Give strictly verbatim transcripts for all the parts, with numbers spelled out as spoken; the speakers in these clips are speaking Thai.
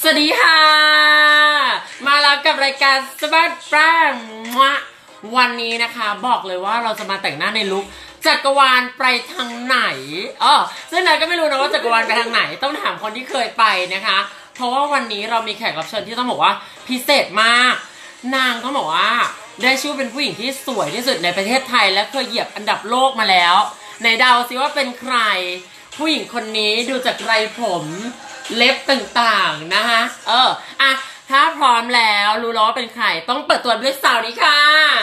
สวัสดีค่ะมาแล้วกับรายการสบัดแปงวันนี้นะคะบอกเลยว่าเราจะมาแต่งหน้าในลุคจักรวาลไปทางไหนอ๋อซึ่งนายก็ไม่รู้นะว่าจักรวาลไปทางไหนต้องถามคนที่เคยไปนะคะเพราะว่าวันนี้เรามีแขกรับเชิญที่ต้องบอกว่าพิเศษมากนางก็บอกว่าได้ชื่อเป็นผู้หญิงที่สวยที่สุดในประเทศไทยและเคยเหยียบอันดับโลกมาแล้วในเดาซิว่าเป็นใครผู้หญิงคนนี้ดูจากไรผมเล็บต่างๆนะคะเอออ่ะถ้าพร้อมแล้วรู้แล้วว่าเป็นใครต้องเปิดตัวด้วยสาวนี้ค่ะ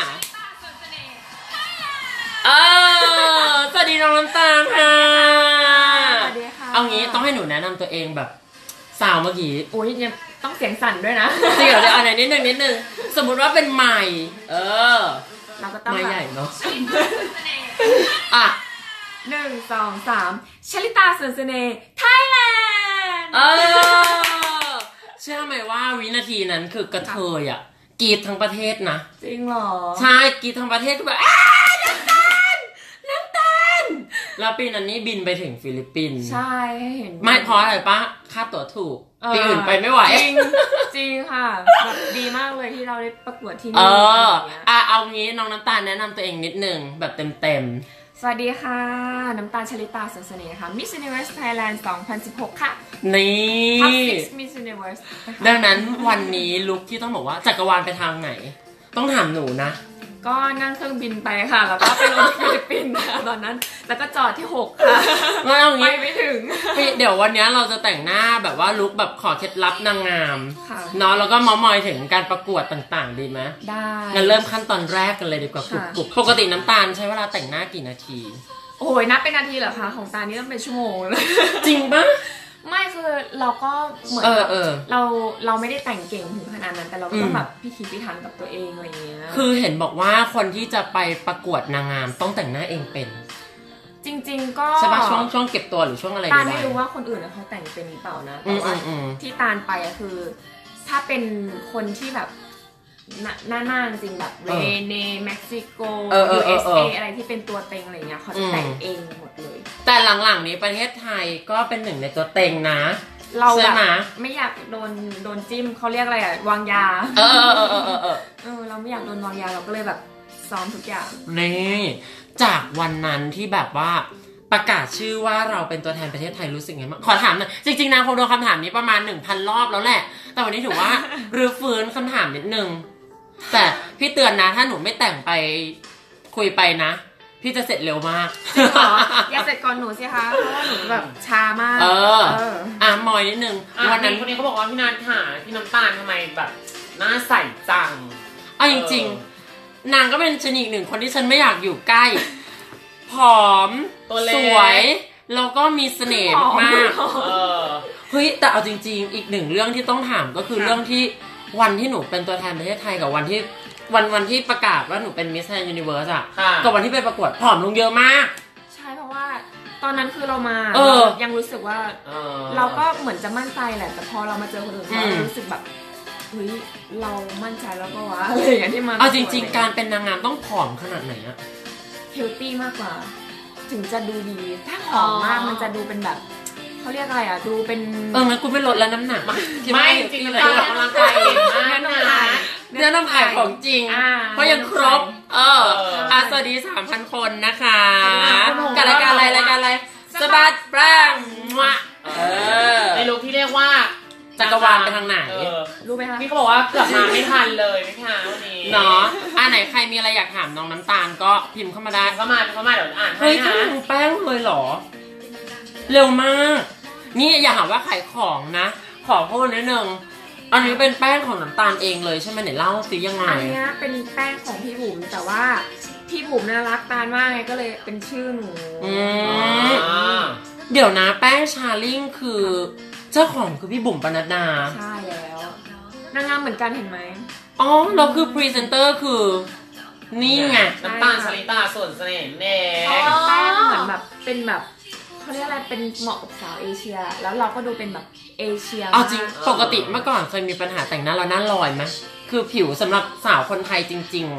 เออสวัสดีน้องน้ำตาลค่ะสวัสดีค่ะเอางี้ต้องให้หนูแนะนำตัวเองแบบสาวเมื่อกี้อุ้ยยังต้องเสียงสั่นด้วยนะจริงเหรอเดี๋ยวเอาไหนนิดนึงนิดนึงสมมุติว่าเป็นใหม่เออเราก็ต้องไม่ใหญ่เนาะอ่ะหนึ่งสองสามชลิตาสวนเสน่ห์ไทยแลนด์เออเชื่อไหมว่าวินาทีนั้นคือกระเทยอ่ะกรีดทั้งประเทศนะจริงเหรอใช่กรีดทั้งประเทศก็แบบน้ำตาลน้ำตาลแล้วปีนั้นนี่บินไปถึงฟิลิปปินส์ใช่ให้เห็นไม่เพราะอะไรปะค่าตั๋วถูกปีอื่นไปไม่ไหวจริงจริงค่ะแบบดีมากเลยที่เราได้ประกวดที่นี่เอออ่ะเอางี้น้องน้ำตาลแนะนำตัวเองนิดนึงแบบเต็มๆสวัสดีค่ะน้ำตาลชลิตาสวนเสน่ห์ค่ะ Miss Universe Thailand สองพันสิบหกค่ะนี่ Top ซิกซ์ Miss Universe ดังนั้นวันนี้ลุคที่ต้องบอกว่าจักรวาลไปทางไหนต้องถามหนูนะก็นั่งเครื่องบินไปค่ะแล้วก็ไปลงฟิลิปปินส์ค่ะตอนนั้นแล้วก็จอดที่หกค่ะไปไม่ถึงเดี๋ยววันนี้เราจะแต่งหน้าแบบว่าลุคแบบขอเคล็ดลับนางงามเนาะแล้วก็มอมอยถึงการประกวดต่างๆดีไหมได้งั้นเริ่มขั้นตอนแรกกันเลยดีกว่ากรุบๆปกติน้ำตาลใช้เวลาแต่งหน้ากี่นาทีโอ้ยนับเป็นนาทีเหรอคะของตานี่ต้องเป็นชั่วโมงเลยจริงปะไม่คือเราก็เหมือนแบบเราเราไม่ได้แต่งเก่งถึงขนาดนั้นแต่เราก็ต้องแบบพิถีพิถันกับตัวเองอะไรอย่างเงี้ยคือเห็นบอกว่าคนที่จะไปประกวดนางงามต้องแต่งหน้าเองเป็นจริงๆก็ใช่ปะช่วงช่วงเก็บตัวหรือช่วงอะไรตาลไม่รู้ว่าคนอื่นเขาแต่งเป็นหรือเปล่านะแต่ว่าที่ตาลไปอะคือถ้าเป็นคนที่แบบหน้าหน้าจริงแบบเรเนเม็กซิโก ยู เอส เอ อะไรที่เป็นตัวเต็งอะไรเงี้ยเขาจะแต่งเองหมดเลยแต่หลังๆนี้ประเทศไทยก็เป็นหนึ่งในตัวเต็งนะเราแบบไม่อยากโดนโดนจิ้มเขาเรียกอะไรอะวางยาเออเออเออเออเออเราไม่อยากโดนวางยาเราก็เลยแบบซ้อมทุกอย่างนี่จากวันนั้นที่แบบว่าประกาศชื่อว่าเราเป็นตัวแทนประเทศไทยรู้สึกไงบ้างขอถามหน่อยจริงๆนางคงโดนคำถามนี้ประมาณ หนึ่งพัน รอบแล้วแหละแต่วันนี้ถือว่ารื้อฟื้นคำถามนิดนึงแต่พี่เตือนนะถ้าหนูไม่แต่งไปคุยไปนะพี่จะเสร็จเร็วมากจริงเหรออย่าเสร็จก่อนหนูสิคะเพราะว่าหนูแบบช้ามากเอออ่ะมอยนิดนึงวันนั้นคนนี้เขาบอกว่าพี่นัทค่ะพี่น้ำตาลทำไมแบบหน้าใสจังเอาจริงๆนางก็เป็นชนิดหนึ่งคนที่ฉันไม่อยากอยู่ใกล้ผอมสวยแล้วก็มีเสน่ห์มากเฮ้ยแต่เอาจริงๆอีกหนึ่งเรื่องที่ต้องถามก็คือเรื่องที่วันที่หนูเป็นตัวแทนประเทศไทยกับวันที่วันวันที่ประกาศว่าหนูเป็น Miss Thailand Universe อ่ะกับวันที่ไปประกวดผอมลงเยอะมากใช่เพราะว่าตอนนั้นคือเรามายังรู้สึกว่าเราก็เหมือนจะมั่นใจแหละแต่พอเรามาเจอคนอื่นเรารู้สึกแบบเฮ้ยเรามั่นใจแล้วก็ว่าอะไรอย่างที่มาเอาจริงๆการเป็นนางงามต้องผอมขนาดไหนอะเฮลตี้มากกว่าถึงจะดูดีถ้าผอมมากมันจะดูเป็นแบบเขาเรียกอะไรอ่ะดูเป็นเอองั้นกูไม่ลดแล้วน้ำหนักไม่จริงๆเลยกำลังกายเก่งมากนะเนื้อน้ำไข่ของจริงเพราะยังครบเอออ่ะสวัสดี สามพัน คนนะคะกับรายการอะไรรายการอะไรสบัดแปงในลุคที่เรียกว่าจักรวาลไปทางไหนรู้ไหมคะพี่เขาบอกว่าเกือบมาไม่ทันเลยไม่ทันวันนี้เนาะอ่ะไหนใครมีอะไรอยากถามน้องน้ำตาลก็พิมพ์เข้ามาได้เข้ามาเข้ามาเดี๋ยวอ่านให้นะเฮ้ยจะลงแป้งเลยเหรอเร็วมากนี่อย่าหาว่าขายของนะขอพูดนิดนึงอันนี้เป็นแป้งของน้ำตาลเองเลยใช่ไหมไหนเล่าสิยังไงอันนี้เป็นแป้งของพี่บุ๋มแต่ว่าพี่บุ๋มน่ารักตาลมากไงก็เลยเป็นชื่อหนูอืมเดี๋ยวนะแป้งชาลิ่งคือเจ้าของคือพี่บุ๋มปนัดดาใช่แล้วนางงามเหมือนกันเห็นไหมอ๋อเราคือพรีเซนเตอร์คือนี่ไงน้ำตาลชลิตาส่วนเสน่ห์เน่แป้งเหมือนแบบเป็นแบบเขาเรียกอะไรเป็นเหมาะกับสาวเอเชียแล้วเราก็ดูเป็นแบบเอเชียเอาจริงปกติเมื่อก่อนเคยมีปัญหาแต่งหน้าแล้วหน้าลอยไหมคือผิวสำหรับสาวคนไทยจริงๆอ่ะ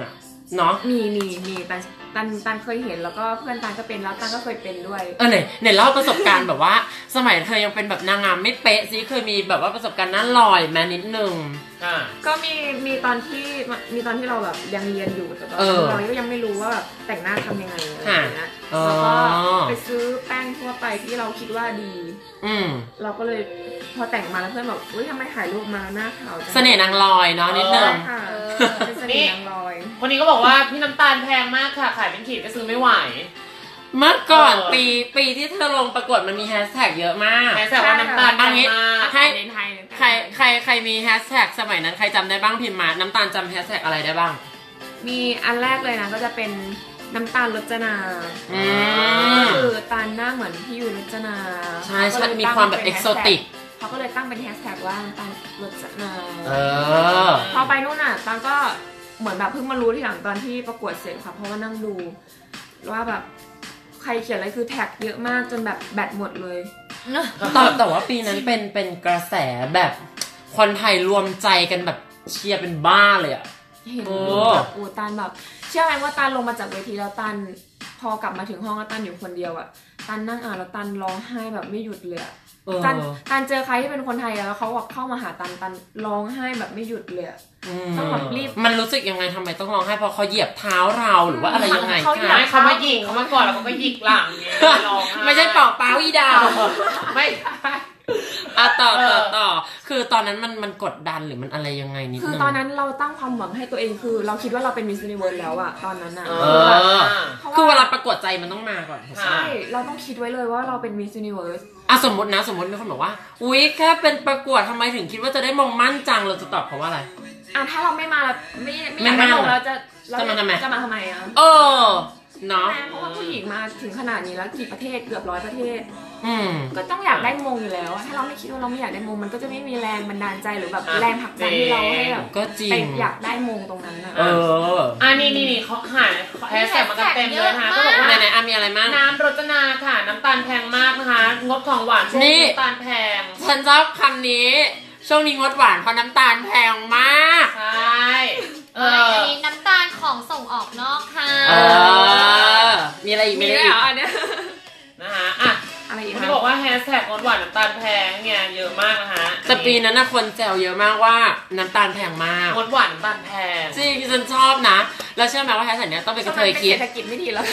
เนาะมีมีมีตันตันตันเคยเห็นแล้วก็เพื่อนตันก็เป็นแล้วตันก็เคยเป็นด้วยเออไหนไหนเล่าประสบการณ์แบบว่าสมัยเธอยังเป็นแบบนางงามไม่เป๊ะซิเคยมีแบบว่าประสบการณ์น่าลอยแม้นิดนึงก็มีมีตอนที่มีตอนที่เราแบบยังเรียนอยู่แต่ตอนนั้นเราก็ยังไม่รู้ว่าแบบแต่งหน้าทำยังไงอะไรอย่างเงี้ยแล้วก็ไปซื้อแป้งทั่วไปที่เราคิดว่าดีอืมเราก็เลยพอแต่งมาแล้วเพื่อนบอกอุ้ยทำไมถ่ายรูปมาหน้าขาวจังเสน่ห์นางลอยเนาะนิดนึงค่ะเป็นเสน่ห์นางลอยวันนี้ก็บอกว่าพี่น้ำตาลแพงมากค่ะขายเป็นขีดก็ซื้อไม่ไหวเมื่อก่อนปีปีที่เธอลงประกวดมันมีแฮชแท็กเยอะมากแฮชแท็กว่าน้ำตาลแพงมากใครใครใครใครมีแฮชแท็กสมัยนั้นใครจำได้บ้างพิมพ์มาน้ำตาลจำแฮชแท็กอะไรได้บ้างมีอันแรกเลยนะก็จะเป็นน้ำตาลรจนาก็คือตาลหน้าเหมือนพี่ยูรจนาใช่ใช่มีความแบบเอกโซติกเขาก็เลยตั้งเป็นแฮชแท็กว่าน้ำตาลรจนาเออพอไปนู่นน่ะตาลก็เหมือนแบบเพิ่งมารู้ทีหลังตอนที่ประกวดเสร็จค่ะเพราะว่านั่งดูว่าแบบใครเขียนอะไรคือแท็กเยอะมากจนแบบแบตหมดเลยแต่แต่ว่าปีนั้นเป็นเป็นกระแสแบบคนไทยรวมใจกันแบบเชียร์เป็นบ้าเลยอ่ะเห็นแบบโอ้ตาลแบบเชื่อไหมว่าตาลลงมาจากเวทีแล้วตาลพอกลับมาถึงห้องแล้วตาลอยู่คนเดียวอ่ะตาลนั่งอ่านแล้วตาลร้องไห้แบบไม่หยุดเลยตาลตาลเจอใครที่เป็นคนไทยแล้วเขาแบบเข้ามาหาตาลตาลร้องไห้แบบไม่หยุดเลยต้องแบบรีบมันรู้สึกยังไงทำไมต้องร้องไห้เพราะเขาเหยียบเท้าเราหรือว่าอะไรยังไงเขาเขามาหยิกเขามาก่อนแล้วเขาก็หยิกหลังเนี่ยร้องไห้ไม่ใช่เป่าเป้าอีดาวไม่อ่ะต่อต่อต่อคือตอนนั้นมันมันกดดันหรือมันอะไรยังไงนิดนึงคือตอนนั้นเราตั้งความหวังให้ตัวเองคือเราคิดว่าเราเป็นมิสยูนิเวิร์สแล้วอะตอนนั้นอะคือเวลาประกวดใจมันต้องมาก่อนใช่เราต้องคิดไว้เลยว่าเราเป็นมิสยูนิเวิร์สอ่ะสมมตินะสมมติมีคนบอกว่าอุ๊ยแค่เป็นประกวดทำไมถึงคิดว่าจะได้มงมั่นจังเราจะตอบเขาว่าอะไรอ่ะถ้าเราไม่มาแล้วไม่ไม่อยากได้มงเราจะจะมาทำไมจะมาทำไมอ่ะเออเนาะเพราะว่าผู้หญิงมาถึงขนาดนี้แล้วกี่ประเทศเกือบร้อยประเทศอืมก็ต้องอยากได้มงอยู่แล้วถ้าเราไม่คิดว่าเราไม่อยากได้มงมันก็จะไม่มีแรงบันดาลใจหรือแบบแรงผลักดันที่เราให้แบบก็จริงอยากได้มงตรงนั้นนะเอออ่ะนี่นี่นี่เขาหายแฮชแท็กมากันเต็มเลยนะคะก็บอกว่าไหนไหนอ่ะมีอะไรมั่งน้ำรจนาค่ะน้ำตาลแพงมากนะคะงดของหวานช่วงนี้น้ำตาลแพงฉันชอบคำนี้ช่วงนี้งดหวานเพราะน้ำตาลแพงมากใช่เอออันนี้น้ำตาลของส่งออกนอกค่ะเออมีอะไรอีกมีอะไรอีกอันเนี้ยนะคะอ่ะอะไรอีกที่บอกว่าแฮชแท็กงดหวานน้ำตาลแพงไงเยอะมากนะคะแต่ปีนั้นนะคนแซวเยอะมากว่าน้ำตาลแพงมากงดหวานน้ำตาลแพงจริงฉันชอบนะแล้วเชื่อไหมว่าแฮชแท็กเนี้ยต้องเป็นกระเทยคิดเศรษฐกิจไม่ดีแล้ว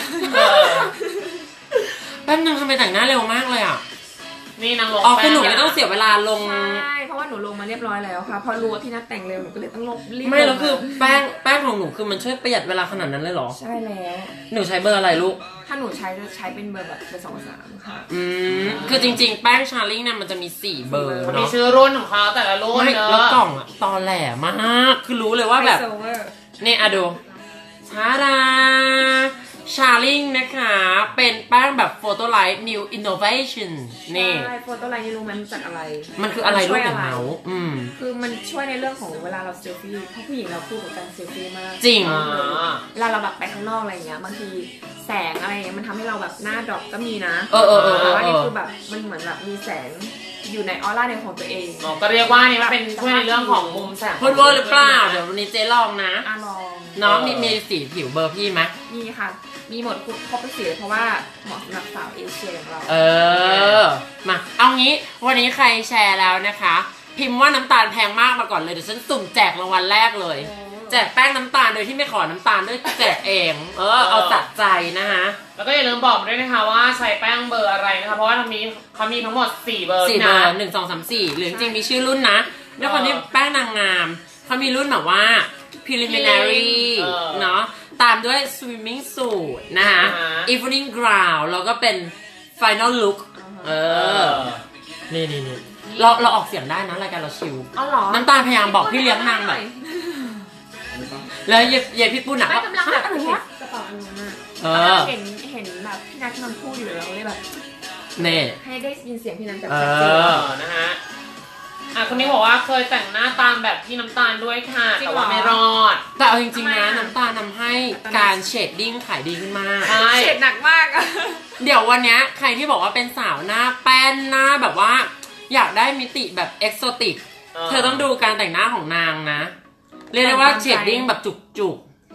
แป๊บนึงทำไมแต่งหน้าเร็วมากเลยอ่ะนี่นางลงอ๋อคือหนูไม่ต้องเสียเวลาลงใช่เพราะว่าหนูลงมาเรียบร้อยแล้วค่ะพอรู้ว่าพี่นัทแต่งเร็วหนูก็เลยต้องลงรีบไม่แล้วคือแป้งแป้งของหนูคือมันช่วยประหยัดเวลาขนาดนั้นเลยเหรอใช่แล้วหนูใช้เบอร์อะไรลูกถ้าหนูใช้จะใช้เป็นเบอร์แบบเบอร์สองสามค่ะอืมคือจริงๆแป้งชาร์ลิงเนี่ยมันจะมีสี่เบอร์มีชื่อรุ่นของเขาแต่ละรุ่นเนอะแล้วกล่องอะตอแหลมากคือรู้เลยว่าแบบนี่อะดูชาดาชาร์ลิงนะคะเป็นแป้งแบบโฟโต้ไลท์ new innovation นี่ใช่โฟโต้ไลท์นี่รู้มันจากอะไรมันคืออะไรลูกอย่างเมาอืมคือมันช่วยในเรื่องของเวลาเราเซลฟี่เพราะผู้หญิงเราพูดกับการเซลฟี่มากจริงเวลาเราแบบไปข้างนอกอะไรอย่างเงี้ยบางทีแสงอะไรเงี้ยมันทำให้เราแบบหน้าดรอปก็มีนะเออเออเออแต่ว่านี่คือแบบมันเหมือนแบบมีแสงอยู่ในออร่าในของตัวเองอ๋อก็เรียกว่านี่มันเป็นช่วยในเรื่องของมุมแสงพูดว่าหรือเปล่าเดี๋ยววันนี้เจ๊ลองนะอ่ะลองน้องมีมีสีผิวเบอร์พี่ไหมมีค่ะมีหมดครบทุกสีเพราะว่าเหมาะสำหรับสาวเอเชียอย่างเราเออมาเอางี้วันนี้ใครแชร์แล้วนะคะพิมพ์ว่าน้ำตาลแพงมากมาก่อนเลยเดี๋ยวฉันสุ่มแจกรางวัลแรกเลยแจกแป้งน้ำตาลโดยที่ไม่ขอน้ำตาลด้วยแจกเองเออเอาตัดใจนะคะแล้วก็อย่าลืมบอกด้วยนะคะว่าใช้แป้งเบอร์อะไรนะคะเพราะว่าเขามีเขามีทั้งหมดสี่เบอร์สี่เบอร์หนึ่งสองสามสี่หรือจริงมีชื่อรุ่นนะด้วยความที่แป้งนางงามเขามีรุ่นแบบว่า preliminary เนาะตามด้วย swimming suit นะคะ evening gown แล้วก็เป็น final look เออนี่นี่นี่เราเราออกเสียงได้นะรายการเราชิวน้ำตาลพยายามบอกพี่เลี้ยงนางแบบแล้วเย่พี่ปุ้นอ่ะไม่กำลังแบบเห็นกระเป๋าอันนั้นอ่ะเห็นเห็นแบบพี่นัทกำลังพูดอยู่แล้วเลยแบบเน่ให้ได้ยินเสียงพี่นัทแบบชัดเจนนะฮะอ่ะคนนี้บอกว่าเคยแต่งหน้าตามแบบพี่น้ำตาลด้วยค่ะแต่ว่าไม่รอดแต่เอาจริงๆนะน้ำตาลทำให้การเชดดิ้งขายดีขึ้นมากเชดหนักมากอะเดี๋ยววันนี้ใครที่บอกว่าเป็นสาวหน้าแป้นหน้าแบบว่าอยากได้มิติแบบเอกโซติกเธอต้องดูการแต่งหน้าของนางนะเรียกได้ว่าเชดดิ้งแบบจุกๆ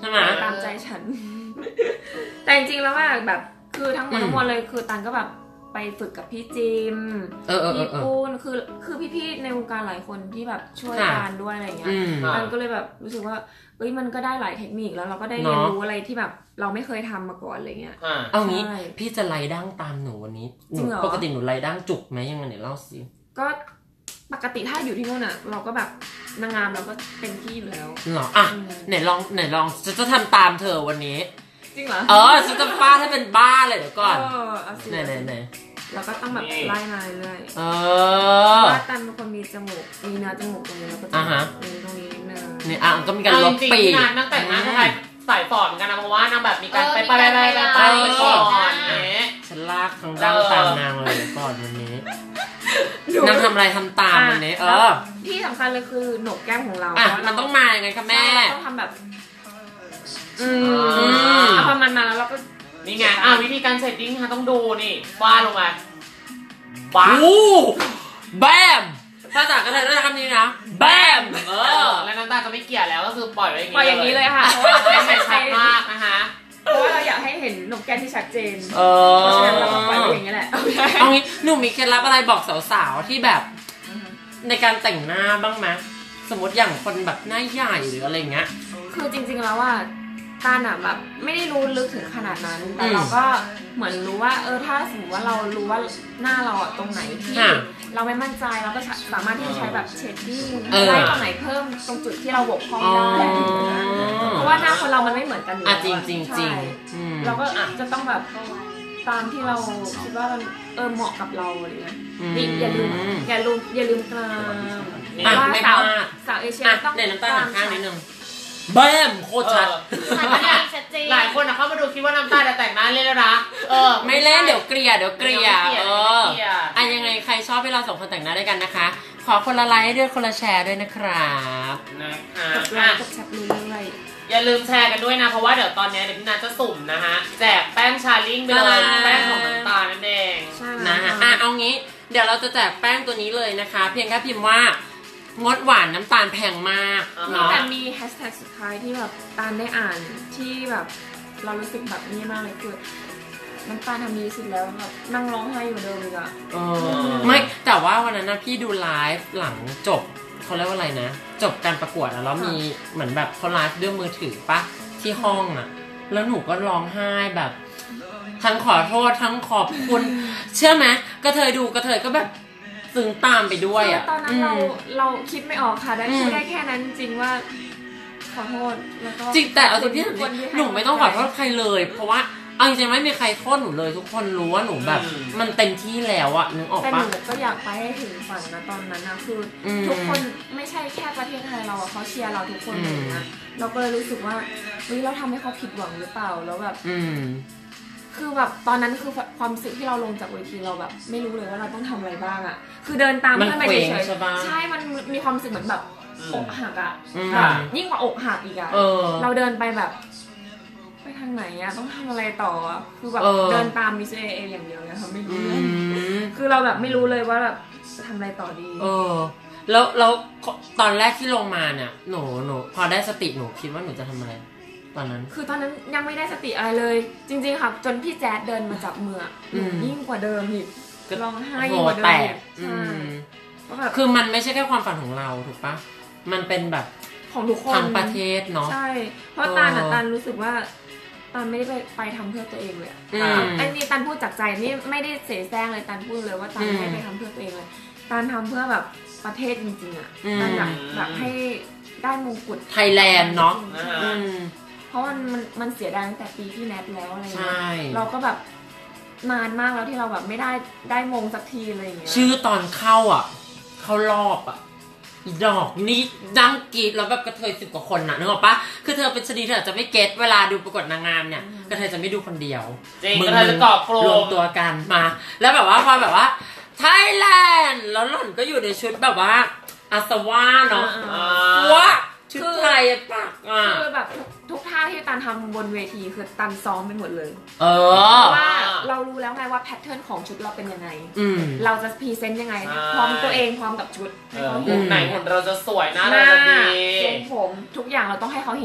ใช่ไหมตามใจฉัน แต่จริงๆแล้วว่าแบบคือทั้งหมดทั้งมวลเลยคือตันก็แบบไปฝึกกับพี่จิมเออเออเออพี่ปูนคือคือพี่ๆในวงการหลายคนที่แบบช่วยตันด้วยอะไรเงี้ยอืมตันก็เลยแบบรู้สึกว่าเอ้ยมันก็ได้หลายเทคนิคแล้วเราก็ได้เรียนรู้อะไรที่แบบเราไม่เคยทำมาก่อนอะไรเงี้ยอ่าเอางี้ใช่พี่จะไล่ดั้งตามหนูวันนี้หจรินูงเหรอปกติหนูไล่ดั้งจุกไหมยังไงเนี่ยเล่าสิก็ปกติถ้าอยู่ที่นู่นอ่ะ เราก็แบบนางงามเราก็เต็มที่อยู่แล้วเหรออ่ะอืมไหนลองไหนลองจะจะทำตามเธอวันนี้จริงเหรอเออฉันจะฟาดให้เป็นบ้าเลยเดี๋ยวก่อนเออเอาสิไหนไหนไหนเราก็ต้องแบบไล่มาเรื่อยเอเพอราะว่าตันเป็นคนมีจมูกมีเนื้อจมูกตรงนี้แล้วก็จะอ่าฮะมีตรงนี้นิดนึงนี่อ่ะก็มีการเอาลจบริงๆปีที่กนานตั้งแต่งหน้าไทยสายฟอร์ดเหมือนกันนะเพราะว่านางแบบมีการเออไปมีไปการไปไปไปไปไปก่อนเนี้ยฉันลากทั้งดั้งตามนางเลยเดี๋ยวก่อนวันนี้นางทำอะไรทำตามวันนี้เอแล้วอที่สำคัญเลยคือโหนกแก้มของเราอ่ะเพราะมันต้องมาอย่างไงคะแม่ใช่เราต้องทำแบบ อืมมเอาประมาณมาแล้วเราก็นี่ไงอ่าวิธีการเซตติ้งค่ะต้องดูนี่ฟาดลงมาบ้าโอ้แบมภาษากระเทยด้วยคำนี้นะแบมเอเอออแล้วน้ำตาลก็ไม่เกลี่ยแล้วก็คือปล่อยไว้อย่างปล่อยอย่างนี้เลยค่ะเพราะว่าเราไม่ไม่ใช่ใช่ชัดมากนะคะเพราะว่าเราอยากให้เห็นโหนกแก้มที่ชัดเจนเอเพราะฉะนั้นเราก็ปล่อยอไว้อย่างนี้แหละเอางี้หนูมีเคล็ดลับอะไรบอกสาวๆที่แบบในการแต่งหน้าบ้างไหมสมมติอย่างคนแบบหน้าใหญ่หรืออะไรเงี้ยคือจริงๆแล้วว่าตาลอะแบบไม่ได้รู้ลึกถึงขนาดนั้น แต่อืมเราก็เหมือนรู้ว่าเออถ้าสมมติว่าเรารู้ว่าหน้าเราอะตรงไหนที่ค่ะเราไม่มั่นใจเราก็สามารถที่จะใช้แบบเชดดิ้งเออไล่ตรงไหนเพิ่มตรงจุดที่เราบกพร่องอ๋อได้เพราะว่าหน้าคนเรามันไม่เหมือนกันอยู่อ่ะแล้วจริงจริงจริงใช่อืมเราก็จะต้องแบบตามที่เราคิดว่ามันเออเหมาะกับเราอะไรเงี้ยนี่อย่าลืมอย่าลืมอย่าลืมกลางอ่ะว่าไม่พสาวลาดสาวเอเชียอ่ะต้องในน้ำตาลกลหันข้างนิดนึงแบมโคตรเอชัดอชัดเจนชัดเจนหลายคนอะเข้ามาดูคิดว่าน้ำตาลจะแต่งหน้าเล่นแล้วนะเออไม่เล่นเดี๋ยวเกลี่ยเดี๋ยวเกลี่ยเดี๋ยวเอเกลี่ยอเดี๋ยวเกลี่ยอ่ะยังไงใครชอบให้เราสองคนแต่งหน้าด้วยกันนะคะ ขอคนละไลค์ด้วยคนละแชร์ด้วยนะครับนะคะกดไลอ่ะค์กดแชร์เรื่อยอย่าลืมแชร์กันด้วยนะ เพราะว่าเดี๋ยวตอนนี้เดี๋ยวพี่นัทจะสุ่มนะฮะ แจกแป้งชาลิ่งไปเลยอ่าแป้งของน้ำตาลนั่นเองๆใช่ไหมนะฮะอ่ะเอางี้ เดี๋ยวเราจะแจกแป้งตัวนี้เลยนะคะ เพียงแค่พิมพ์ว่างดหวานน้ำตาลแพงมากอ่าเนาะแต่มีแฮชแท็กสุดท้ายที่แบบตาลได้อ่านที่แบบเรารู้สึกแบบนี้มากเลยคือน้ำตาลทำดีสุดแล้วแบบนั่งร้องไห้อยู่เดิมเลยอะเออไม่แต่ว่าวันนั้นนะพี่ดูไลฟ์หลังจบเขาเรียกว่าอะไรนะ จบการประกวดอะแล้วมีเหมือนแบบเขาไลฟ์ด้วยมือถือปะที่ห้องอะแล้วหนูก็ร้องไห้แบบทั้งขอโทษทั้งขอบคุณ เชื่อไหมกระเทยดูกระเทยก็แบบซึ้งตามไปด้วยอะคือตอนนั้นเราอืมเราคิดไม่ออกค่ะได้อืมพูดได้แค่นั้นจริงว่าขอโทษแล้วก็จริงแต่เอาจริงพี่ขบคุณที่ให้หนูไม่ต้องขอโทษใครเลย เพราะว่าเอาจริงๆไม่มีใครโทษหนูเลย ทุกคนรู้ว่าหนูแบบอืมมันเต็มที่แล้วอะนึกออกแต่หปะนูก็อยากไปให้ถึงฝันนะตอนนั้นนะคืออมทุกคนไม่ใช่แค่ประเทศไทยเราอะเขาเชียร์เราทุกคนอืมเลยนะเราก็เลยรู้สึกว่าเฮ้ยเราทำให้เขาผิดหวังหรือเปล่าแล้วแบบอืมคือแบบตอนนั้นคือความรู้สึกที่เราลงจากเวทีเราแบบ ไม่รู้เลยว่าเราต้องทำอะไรบ้างอะคือเดินตามมันเพื่อนไปเคว้งเฉยใช่ปะๆใช่มันมีความรู้สึกเหมือนแบบอืมอกหักอะอืมแบบยิ่งกว่าอกหักอีกอะเออเราเดินไปแบบ ไปทางไหนอะต้องทำอะไรต่ออะคือแบบเออเดินตามมิสเอเออย่างเดียวเลยค่ะไม่รู้อืเรื่องมคือเราแบบไม่รู้เลยว่าแบบจะทำอะไรต่อดีเออ แล้วแล้วตอนแรกที่ลงมาเนี่ย หนูหนูพอได้สติหนูคิดว่าหนูจะทำอะไร ตอนนั้นคือตอนนั้นยังไม่ได้สติอะไรเลย จริงๆค่ะจนพี่แจ๊ดเดินมาจับมืออะอืมยิ่งกว่าเดิมอีกก็ร้องไห้โหยิ่งกว่าเดิแตมกอีกอืใช่มเพราะแบบคือมันไม่ใช่แค่ความฝันของเราถูกปะมันเป็นแบบของทุกคนทั้งประเทศเนาะใช่ เพราะเออตาลอะตาลรู้สึกว่าตาลไม่ได้ไปไปทำเพื่อตัวเองเลยอะอืมไอ้นี่ตาลพูดจากใจนี่ไม่ได้เสแสร้งเลยตาลพูดเลยว่าตาลอืมไม่ได้ไปทำเพื่อตัวเองเลยตาลทำเพื่อแบบประเทศจริงๆอะอืมตาลอยากแบบให้ได้มงกุฎไทยแลนด์เนาะอ่าอืมเพราะมันมันมันเสียดายตั้งแต่ปีที่แนทแล้วอะไรใช่เงี้ยเราก็แบบนานมากแล้วที่เราแบบไม่ได้ได้มงสักทีอะไรอย่างเงี้ยชื่อตอนเข้าอ่ะ เข้ารอบอ่ะอีดอกนี่ดังกรีดแล้วแบบกระเทยสิบกว่าคนน่ะนึกออกปะคือเธอเป็นชนีเธออาจจะไม่เก็ตเวลาดูประกวดนางงามเนี่ยกระเทยจะไม่ดูคนเดียวจริงมึกระเทยจะเกาะกลุ่มรวมตัวกันมา แล้วแบบว่าพอแบบว่าไทยแลนด์แล้วหล่อนก็อยู่ในชุดแบบว่าอาสวาเนาะอ่าว้าชุดไทยปากอ่ะคือแบบทุกทุกท่าที่ตันทำบนเวทีคือตันซ้อมไปหมดเลยเอเพอราะว่าเรารู้แล้วไงว่าแพทเทิร์นของชุดเราเป็นยังไงอืมเราจะพรีเซนต์ยังไงอ่าพร้อมตัวเองพร้อมกับชุดเอให้อเขาหุ่เห็นนไหนหุ่นเราจะสวยหน้าหเราน้าจะดีทรงผมทุกอย่างเราต้องให้เขาเห็น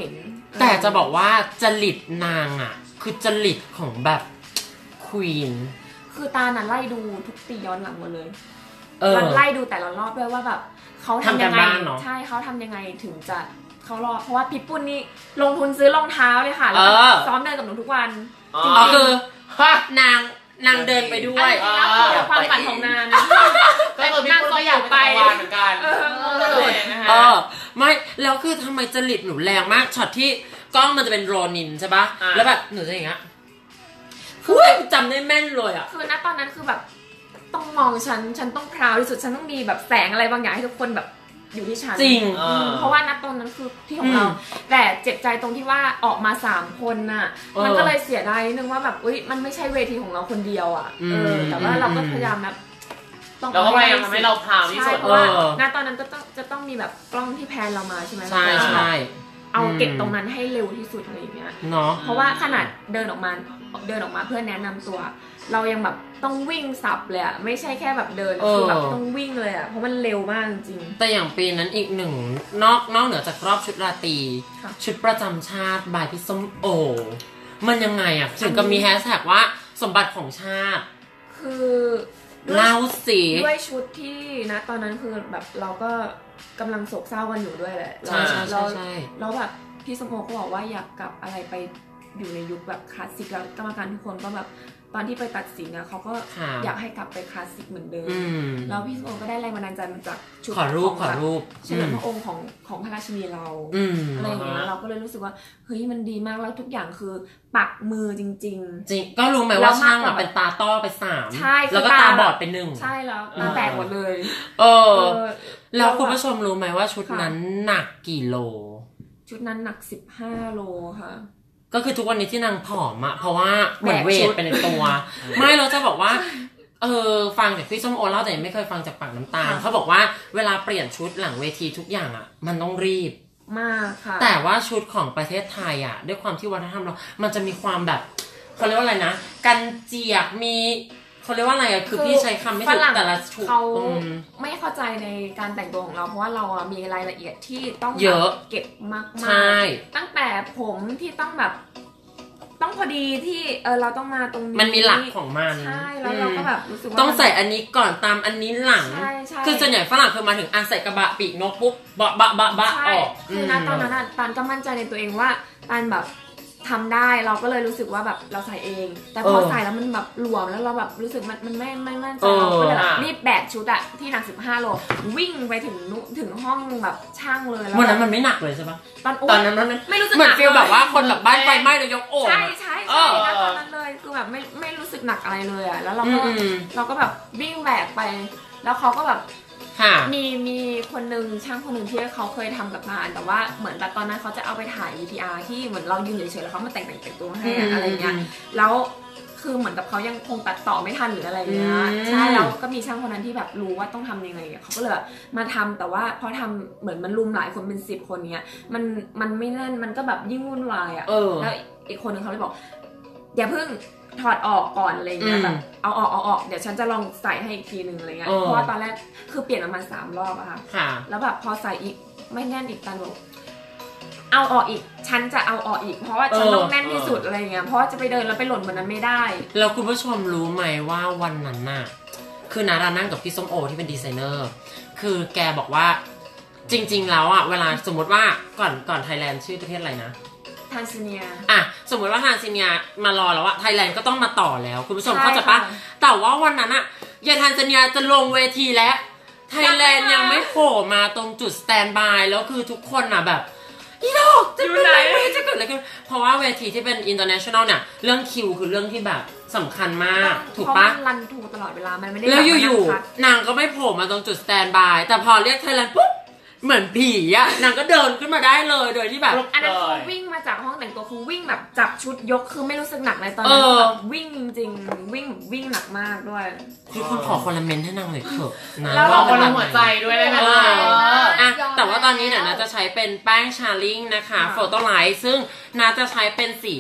แต่จะบอกว่าจริตนางอ่ะคือจริตของแบบควีนคือตาน่ะไล่ดูทุกปีย้อนหลังหมดเลยมันไล่ดูแต่ละรอบด้วยว่าแบบเขาทำยังไงใช่เขาทำยังไงถึงจะเขารอบเพราะว่าพี่ปุ้นนี่ลงทุนซื้อรองเท้าเลยค่ะแล้วซ้อมเดินกับหนูทุกวันจริงๆคือนางนางเดินไปด้วยแล้วความฝันของนางก็คือพี่ปุ้นก็อยากไปเหมือนกันเออไม่แล้วคือทำไมจริตหนูแรงมากช็อตที่กล้องมันจะเป็นโรนินใช่ปะแล้วแบบหนูจะอย่างเงี้ยคือจำได้แม่นเลยอ่ะคือณตอนนั้นคือแบบต้องมองฉันฉันต้องพราวที่สุดฉันต้องมีแบบแสงอะไรบางอย่างให้ทุกคนแบบอยู่ที่ฉันจริงเพราะว่าณตอนนั้นคือที่ของเราแต่เจ็บใจตรงที่ว่าออกมาสามคนน่ะมันก็เลยเสียดายนิดนึงว่าแบบอุ้ยมันไม่ใช่เวทีของเราคนเดียวอ่ะเออแต่ว่าเราก็พยายามแบบเราก็พยายามทำให้เราพราวที่สุดเพราะว่าณตอนนั้นก็ต้องจะต้องมีแบบกล้องที่แพนเรามาใช่ไหมใช่ใช่เอาเก็บตรงนั้นให้เร็วที่สุดอะไรอย่างเงี้ยเนาะเพราะว่าขนาดเดินออกมาเดินออกมาเพื่อแนะนำตัวเรายังแบบต้องวิ่งสับเลยอะไม่ใช่แค่แบบเดินคือแบบต้องวิ่งเลยอะเพราะมันเร็วมากจริงแต่อย่างปีนั้นอีกหนึ่งนอกนอกเหนือจากรอบชุดราตรีชุดประจำชาติบายพี่ส้มโอมันยังไงอะถึงกับมีแฮชแท็กว่าสมบัติของชาติคือเล่าสิด้วยชุดที่นะตอนนั้นคือแบบเราก็กำลังโศกเศร้ากันอยู่ด้วยแหละใช่ใช่ใช่ใช่แล้วแบบพี่สมโภชก็บอกว่าอยากกลับอะไรไปอยู่ในยุคแบบคลาสสิกแล้วกรรมการทุกคนก็แบบตอนที่ไปตัดสินนะเขาก็อยากให้กลับไปคลาสสิกเหมือนเดิมแล้วพี่สมโภชก็ได้แรงบันดาลใจมาจากชุดขอรูปขอรูปเฉลิมพระองค์ของของพระราชินีเราอะไรอย่างเงี้ยเราก็เลยรู้สึกว่าเฮ้ยมันดีมากแล้วทุกอย่างคือปักมือจริงๆจริงก็รู้ไหมว่าช่างอ่ะเป็นตาต้อไปสามแล้วก็ตาบอดเป็นหนึ่งใช่แล้วตาแตกหมดเลยเออแล้วคุณผู้ชมรู้ไหมว่าชุดนั้นหนักกี่โลชุดนั้นหนักสิบห้าโลค่ะก็คือทุกวันนี้ที่นางผอมอะเพราะว่าเหมือนเวทไปในตัวไม่เราจะบอกว่าเออฟังจากพี่ส้มโอเล่าแต่ไม่เคยฟังจากปากน้ำตาลเขาบอกว่าเวลาเปลี่ยนชุดหลังเวทีทุกอย่างอะมันต้องรีบมากค่ะแต่ว่าชุดของประเทศไทยอะด้วยความที่วัฒนธรรมเรามันจะมีความแบบเขาเรียกว่าอะไรนะกันเจียกมีเขาเรียกว่าอะไรอะคือพี่ใช้คำไม่ถูกแต่ละชุดเขาไม่เข้าใจในการแต่งตัวของเราเพราะว่าเราอะมีรายละเอียดที่ต้องเยอะเก็บมากๆใช่ตั้งแต่ผมที่ต้องแบบต้องพอดีที่เออเราต้องมาตรงนี้มันมีหลักของมันใช่แล้วเราก็แบบรู้สึกว่าต้องใส่อันนี้ก่อนตามอันนี้หลังคือส่วนใหญ่ฝรั่งคือมาถึงอ่ะใส่กระบะปีกนกปุ๊บบะบะบะบะออกคือณตอนนั้นตานก็มั่นใจในตัวเองว่าตานแบบทำได้เราก็เลยรู้สึกว่าแบบเราใส่เองแต่พอใส่แล้วมันแบบหลวมแล้วเราแบบรู้สึกมันมันไม่ไม่มั่นใจเราก็เลยแบบรีบแบกชุดอะที่หนักสิบห้าโลวิ่งไปถึงถึงห้องแบบช่างเลยแล้ววันนั้นมันไม่หนักเลยใช่ปะตอนตอนนั้นมันไม่รู้สึกเหมือนฟีลแบบว่าคนแบบบ้านไฟไหม้เลยยกโอ่งใช่ใช่ใช่ตอนนั้นเลยคือแบบไม่ไม่รู้สึกหนักอะไรเลยอะแล้วเราก็เราก็แบบวิ่งแบกไปแล้วเขาก็แบบมีมีคนนึงช่างคนนึงที่เขาเคยทำกับงานแต่ว่าเหมือนแบบตอนนั้นเขาจะเอาไปถ่าย วี ที อาร์ ที่เหมือนเรายืนเฉยๆแล้วเขามาแต่งแต่งแต่งตัวให้อะไรเงี้ยแล้วคือเหมือนกับเขายังคงตัดต่อไม่ทันหรืออะไรเงี้ยใช่แล้วก็มีช่างคนนั้นที่แบบรู้ว่าต้องทำยังไงเขาก็เลยแบบมาทำแต่ว่าพอทำเหมือนมันรุมหลายคนเป็นสิบคนเนี้ยมันมันไม่แน่นมันก็แบบยิ่งวุ่นวายอ่ะแล้วอีกคนนึงเขาเลยบอกอย่าเพิ่งถอดออกก่อนอะไรเงี้ยแบบเอาออกเอาออกเดี๋ยวฉันจะลองใส่ให้อีกทีนึงอะไรเงี้ยเพราะว่าตอนแรกคือเปลี่ยนประมาณสามรอบอะค่ะแล้วแบบพอใส่อีกไม่แน่นอีกตันบอกเอาออกอีกฉันจะเอาออกอีกเพราะว่าฉันต้องแน่นที่สุดอะไรเงี้ยเพราะว่าจะไปเดินแล้วไปหล่นบนนั้นไม่ได้แล้วคุณผู้ชมรู้ไหมว่าวันนั้นน่ะคือนารานั่งกับพี่ส้มโอที่เป็นดีไซเนอร์คือแกบอกว่าจริงๆแล้วอะเวลาสมมติว่าก่อนก่อนไทยแลนด์ชื่อประเทศอะไรนะทานซาเนียอ่ะสมมติว่าทานซาเนียมารอแล้วอะไทยแลนด์ก็ต้องมาต่อแล้วคุณผู้ชมเข้าใจปะแต่ว่าวันนั้นอะยายทานซาเนียจะลงเวทีแล้วไทยแลนด์ยังไม่โผล่มาตรงจุดสแตนบายแล้วคือทุกคนอะแบบอีดอกจะเป็นอะไรจะเกิดอะไรขึ้นเพราะว่าเวทีที่เป็น international เนี่ยเรื่องคิวคือเรื่องที่แบบสำคัญมากถูกปะเพราะมันรันทูตลอดเวลามันไม่ได้แล้วอยู่ๆนางก็ไม่โผล่มาตรงจุดสแตนบายแต่พอเรียกไทยแลนด์ปุ๊บเหมือนผีอ่ะนางก็เดินขึ้นมาได้เลยโดยที่แบบอันนั้นเขาวิ่งมาจากห้องแต่งตัวคือวิ่งแบบจับชุดยกคือไม่รู้สึกหนักเลยตอนนั้นแบบวิ่งจริงๆวิ่งวิ่งหนักมากด้วยพี่คุณขอคอมเมนต์ให้นางหน่อยเถอะนะแล้วเราคนละหัวใจด้วยได้ไหมล่ะอ่ะแต่ว่าตอนนี้เนี่ยนาจะใช้เป็นแป้งชาร์ลิงนะคะโฟโต้ไลท์ซึ่งนาจะใช้เป็นสี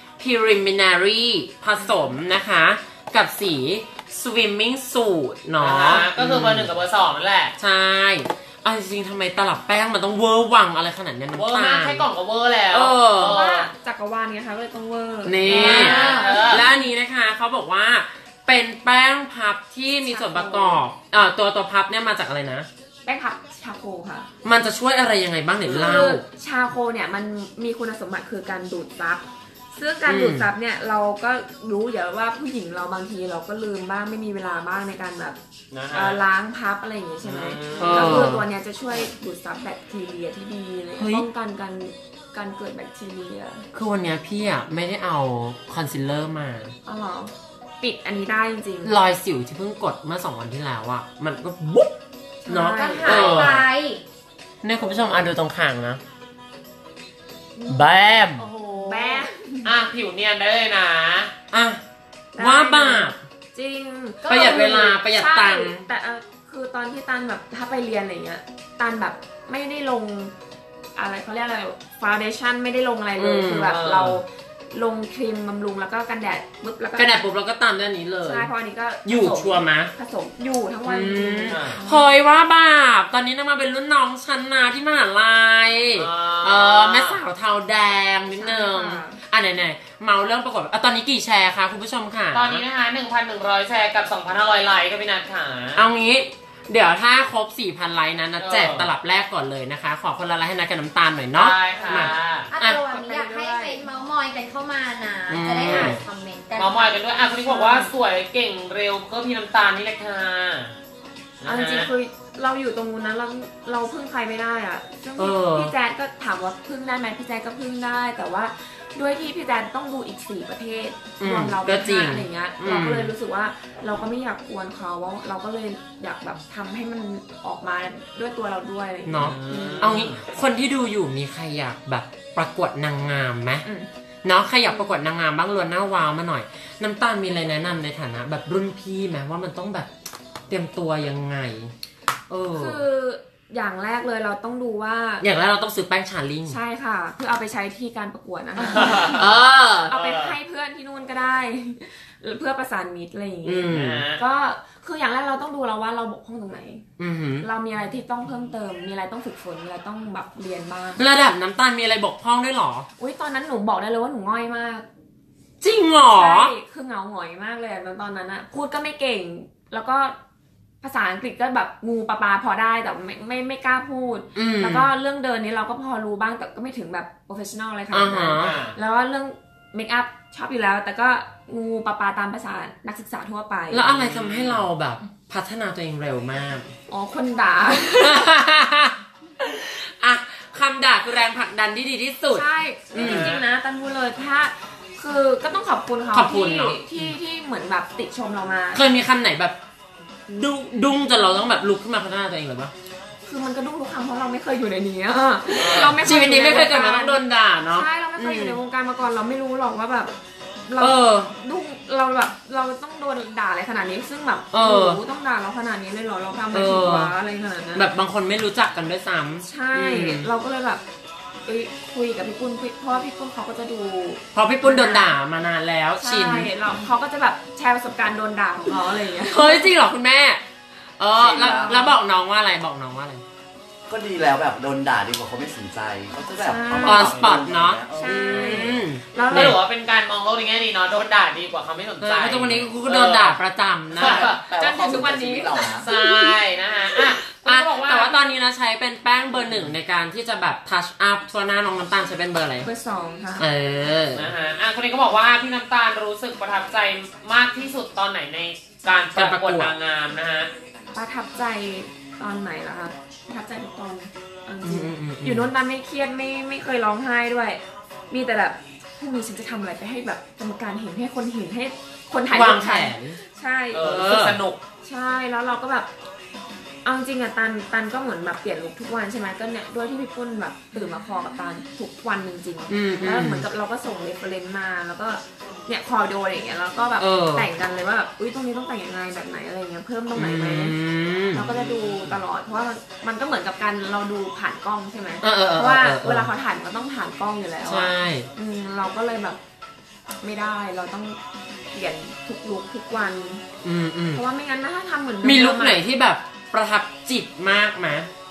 preliminary ผสมนะคะกับสี swimming suit เนาะก็คือเบอร์หนึ่งกับเบอร์สองนั่นแหละใช่เอาจริงๆทำไมตลับแป้งมันต้องเวอร์วังอะไรขนาดนี้น้ำเวอร์ตามากลแค่กล่องก็เวอร์แล้วเออเพราะว่าจักรวาลเนี่ยค่ะก็เลยต้องเวอร์นี่เออและอันนี้นะคะเขาบอกว่าเป็นแป้งพับที่มีส่วนประกอบเอ่อตัวตัวพับเนี่ยมาจากอะไรนะแป้งพับชาโคค่ะมันจะช่วยอะไรยังไงบ้างเนี่ยเล่าคือชาโคเนี่ยมันมีคุณสมบัติคือการดูดซับซึ่งการดูดซับเนี่ยเราก็รู้อยู่แล้วว่าผู้หญิงเราบางทีเราก็ลืมบ้างไม่มีเวลาบ้างในการแบบนะเอ่ฮะอล้างพับอะไรอย่างงี้ใช่ไหมอืมก็คือตัวเนี้ยจะช่วยดูดซับแบคทีเรียที่ดีเลยเฮ้ยป้องกันการการเกิดแบคทีเรียคือวันเนี้ยพี่อ่ะไม่ได้เอาคอนซีลเลอร์มาอ๋อเหรอปิดอันนี้ได้จริงรอยสิวที่เพิ่งกดเมื่อสองวันที่แล้วอ่ะมันก็บุ๊บเนาะใช่ก็หายไปเนี่ยคุณผู้ชมอ่ะดูตรงข้างนะแบมโอ้โหๆแบะอ่ะผิวเนียนได้เลยนะอ่ะว่าบาปจริงประหยัดเวลาประหยัดตังค์ใช่แต่เอ่อคือตอนที่ตันแบบถ้าไปเรียนอะไรเงี้ยตันแบบไม่ได้ลงอะไรเขาเรียกอะไรฟาวเดชั่นไม่ได้ลงอะไรเลยอืมคือแบบเออเราลงครีมบำรุงแล้วก็กันแดดปุ๊บแล้วก็กระดาษปุ๊บเราก็ตามด้านนี้เลยใช่เพราะอันนี้ก็อยู่ผสมชัวร์ไหมผสมอยู่ทั้งวันจริงอืมอ่ะเฮ้ยว่าบาปตอนนี้นางมาเป็นรุ่นน้องชั้นนาที่มหาลัยอ่าเออแม่สาวเทาแดงนิดนึงอ่ะไหนๆเมาเรื่องประกวดอ่ะตอนนี้กี่แชร์คะคุณผู้ชมค่ะตอนนี้นะคะ หนึ่งพันหนึ่งร้อย แชร์กับ สองพันห้าร้อย ไลค์ค่ะพี่นัทค่ะเอางี้เดี๋ยวถ้าครบ สี่พัน ไลค์นั้นนะเออแจกตลับแรกก่อนเลยนะคะ ขอคนละไลค์ให้นัดกับน้ำตาลหน่อยเนาะได้ค่ะมาอ่ะแต่วันนี้อยากให้เป็นเมาส์มอยกันเข้ามานะอืมจะได้อ่านคอมเมนต์กันเมามอยกันด้วยอ่ะคนนี้บอกว่าสวยเก่งเร็วก็พี่น้ำตาลนี่แหละค่ะเอาจริงๆคือเราอยู่ตรงนู้นนะเราเราพึ่งใครไม่ได้อ่ะซึ่งเออพี่แจ๊ดก็ถามว่าพึ่งได้ไหมพี่แจ๊ดก็พึ่งได้ แต่ว่าด้วยที่พี่แจ๊ดต้องดูอีกสี่ประเทศอืมรวมเราก็จริงห้าอะไรเงี้ยอืมเราก็เลยรู้สึกว่าเราก็ไม่อยากกวนเขาเราก็เลยอยากแบบทำให้มันออกมาด้วยตัวเราด้วยอะไรอย่างเงี้ยเนาะอืมเอางี้คนที่ดูอยู่มีใครอยากแบบประกวดนางงามไหมอืมเนาะใครอยากประกวดนางงามบ้างล้วนหน้าว้าวมาหน่อย น้ำตาลมีอะไรแนะนำในฐานะ แบบรุ่นพี่ไหมว่ามันต้องแบบเตรียมตัวยังไงเออคืออย่างแรกเลยเราต้องดูว่าอย่างแรกเราต้องซื้อแป้งชาลิงใช่ค่ะเพื่อเอาไปใช้ที่การประกวดนะคะเออเอาไปให้เพื่อนที่นู่นก็ได้ เพื่อประสานมิตรอะไรอย่างอืเงี้ยมนะก็คืออย่างแรกเราต้องดูแล้วว่าเราบกพร่องตรงไหนอือหือเรามีอะไรที่ต้องเพิ่มเติม มีอะไรต้องฝึกฝนมีอะไรต้องแบบเรียนบ้างระดับน้ำตาลมีอะไรบกพร่องด้วยเหรออุ้ยตอนนั้นหนูบอกได้เลยว่าหนูง่อยมากจริงเหรอใช่คือเหงาหงอยมากเลยอะตอนนั้นอะพูดก็ไม่เก่ง แล้วก็ภาษาอังกฤษก็แบบงูปลาปลาพอได้แต่ไม่ไม่ไม่กล้าพูดอืมแล้วก็เรื่องเดินนี้เราก็พอรู้บ้างแต่ก็ไม่ถึงแบบโปรเฟชชั่นอลเลยค่ะอ่าฮะอ่ะแล้วก็เรื่องเมคอัพชอบอยู่แล้ว แต่ก็งูปลาปลาตามภาษานักศึกษาทั่วไปแล้วอะไรทำให้เราแบบพัฒนาตัวเองเร็วมากอ๋อคนด่าอะคำด่าคือแรงผลักดันที่ดีที่สุดใช่อืมจริงๆนะตันพูดเลยถ้าคือก็ต้องขอบคุณเขาขอบคุณที่เนอะที่ที่เหมือนแบบติชมเรามาเคยมีคำไหนแบบดุดุ้งจนเราต้องแบบลุกขึ้นมาพัฒนาตัวเองหรือเปล่าคือมันก็ดุ้งทุกคำเพราะเราไม่เคยอยู่ในนี้อะเราไม่เคยชีวิตนี้ไม่เคยเกิดอมาต้องโดนด่าเนาะใช่เราไม่เคยอยู่ในวงการมาก่อนเราไม่รู้หรอกว่าแบบเราเออดุ้งเราแบบเราต้องโดนด่าอะไรขนาดนี้ ซึ่งแบบเออโโหต้องด่าเราขนาดนี้เลยเหรอเราทำอะไรเออผิดวะอะไรขนาดนั้นแบบบางคนไม่รู้จักกันด้วยซ้ำใช่อืมเราก็เลยแบบเอ้ยคุยกับพี่ปุ้นคุยเพราะว่าพี่ปุ้นเขาก็จะดูเพราะพี่ปุ้นโดนด่ามานานแล้วชินใช่เราเขาก็จะแบบแชร์ประสบการณ์โดนด่าของเขาอะไรอย่างเงี้ยเฮ้ยจริงเหรอคุณแม่ เออจริงแล้วแล้วแล้วบอกน้องว่าอะไรบอกน้องว่าอะไรก็ดีแล้วแบบโดนด่าดีกว่าเขาไม่สนใจเขาจะแบบใช่เข้ามา On spot เนอะใช่อืมแล้วก็ถือว่าเป็นการมองโลกในแง่ดีเนาะโดนด่าดีกว่าเขาไม่สนเอใจอเพราะทุกวันนี้กูก็โดนด่าประจำนะแต่ว่าเขาสนใจชีวิตเรานะใช่นะคะอ่ะอ่ะคุณบอกว่าแต่ว่าตอนนี้นะใช้เป็นแป้งเบอร์หนึ่งในการที่จะแบบทัชอัพทั่วหน้าน้องน้ำตาลใช้เป็นเบอร์อะไรเบอร์สองค่ะเออนะคะอ่ะคนนี้ก็บอกว่าพี่น้ำตาลรู้สึกประทับใจมากที่สุดตอนไหนในการประกวดนางงามนะฮะประทับใจตอนไหนล่ะคะประทับใจทุกตอนเอาจริงอืมอืมอืมอยู่นู้นมันไม่เครียดไม่ไม่เคยร้องไห้ด้วย มีแต่แบบพรุ่งนี้ฉันจะทำอะไรไปให้แบบกรรมการเห็นให้คนเห็นให้คนถ่ายวางแผรูปนใช่เออรู้สึกสนุกใช่แล้วเราก็แบบเอาจริงอะตันตันก็เหมือนแบบเปลี่ยนลุคทุกวันใช่ไหมก็เนี่ยด้วยที่พี่ปุ้นแบบตื่นมาคอกับตันทุกวันจริงอืมๆแล้วเหมือนกับเราก็ส่งเรฟเฟรนซ์มาแล้วก็เนี่ยคอโดอะไรอย่างเงี้ยแล้วก็แบบเออแต่งกันเลยว่าแบบอุ้ยตรงนี้ต้องแต่งยังไงแบบไหนอะไรเงี้ยเพิ่มตรงไหนไหมอืมเราก็จะดูตลอดเพราะว่ามันมันก็เหมือนกับการเราดูผ่านกล้องใช่ไหมเออเออเออเพราะว่าเออเออเวลาเขาถ่ายมันก็ต้องผ่านกล้องอยู่แล้วใช่อะอืมเราก็เลยแบบไม่ได้เราต้องเปลี่ยนทุกลุคทุกวันอืมอืมเพราะว่าไม่งั้นนะถ้าทำเหมือนมีเดิลุคไหนอะที่แบบประทับจิตมากไหม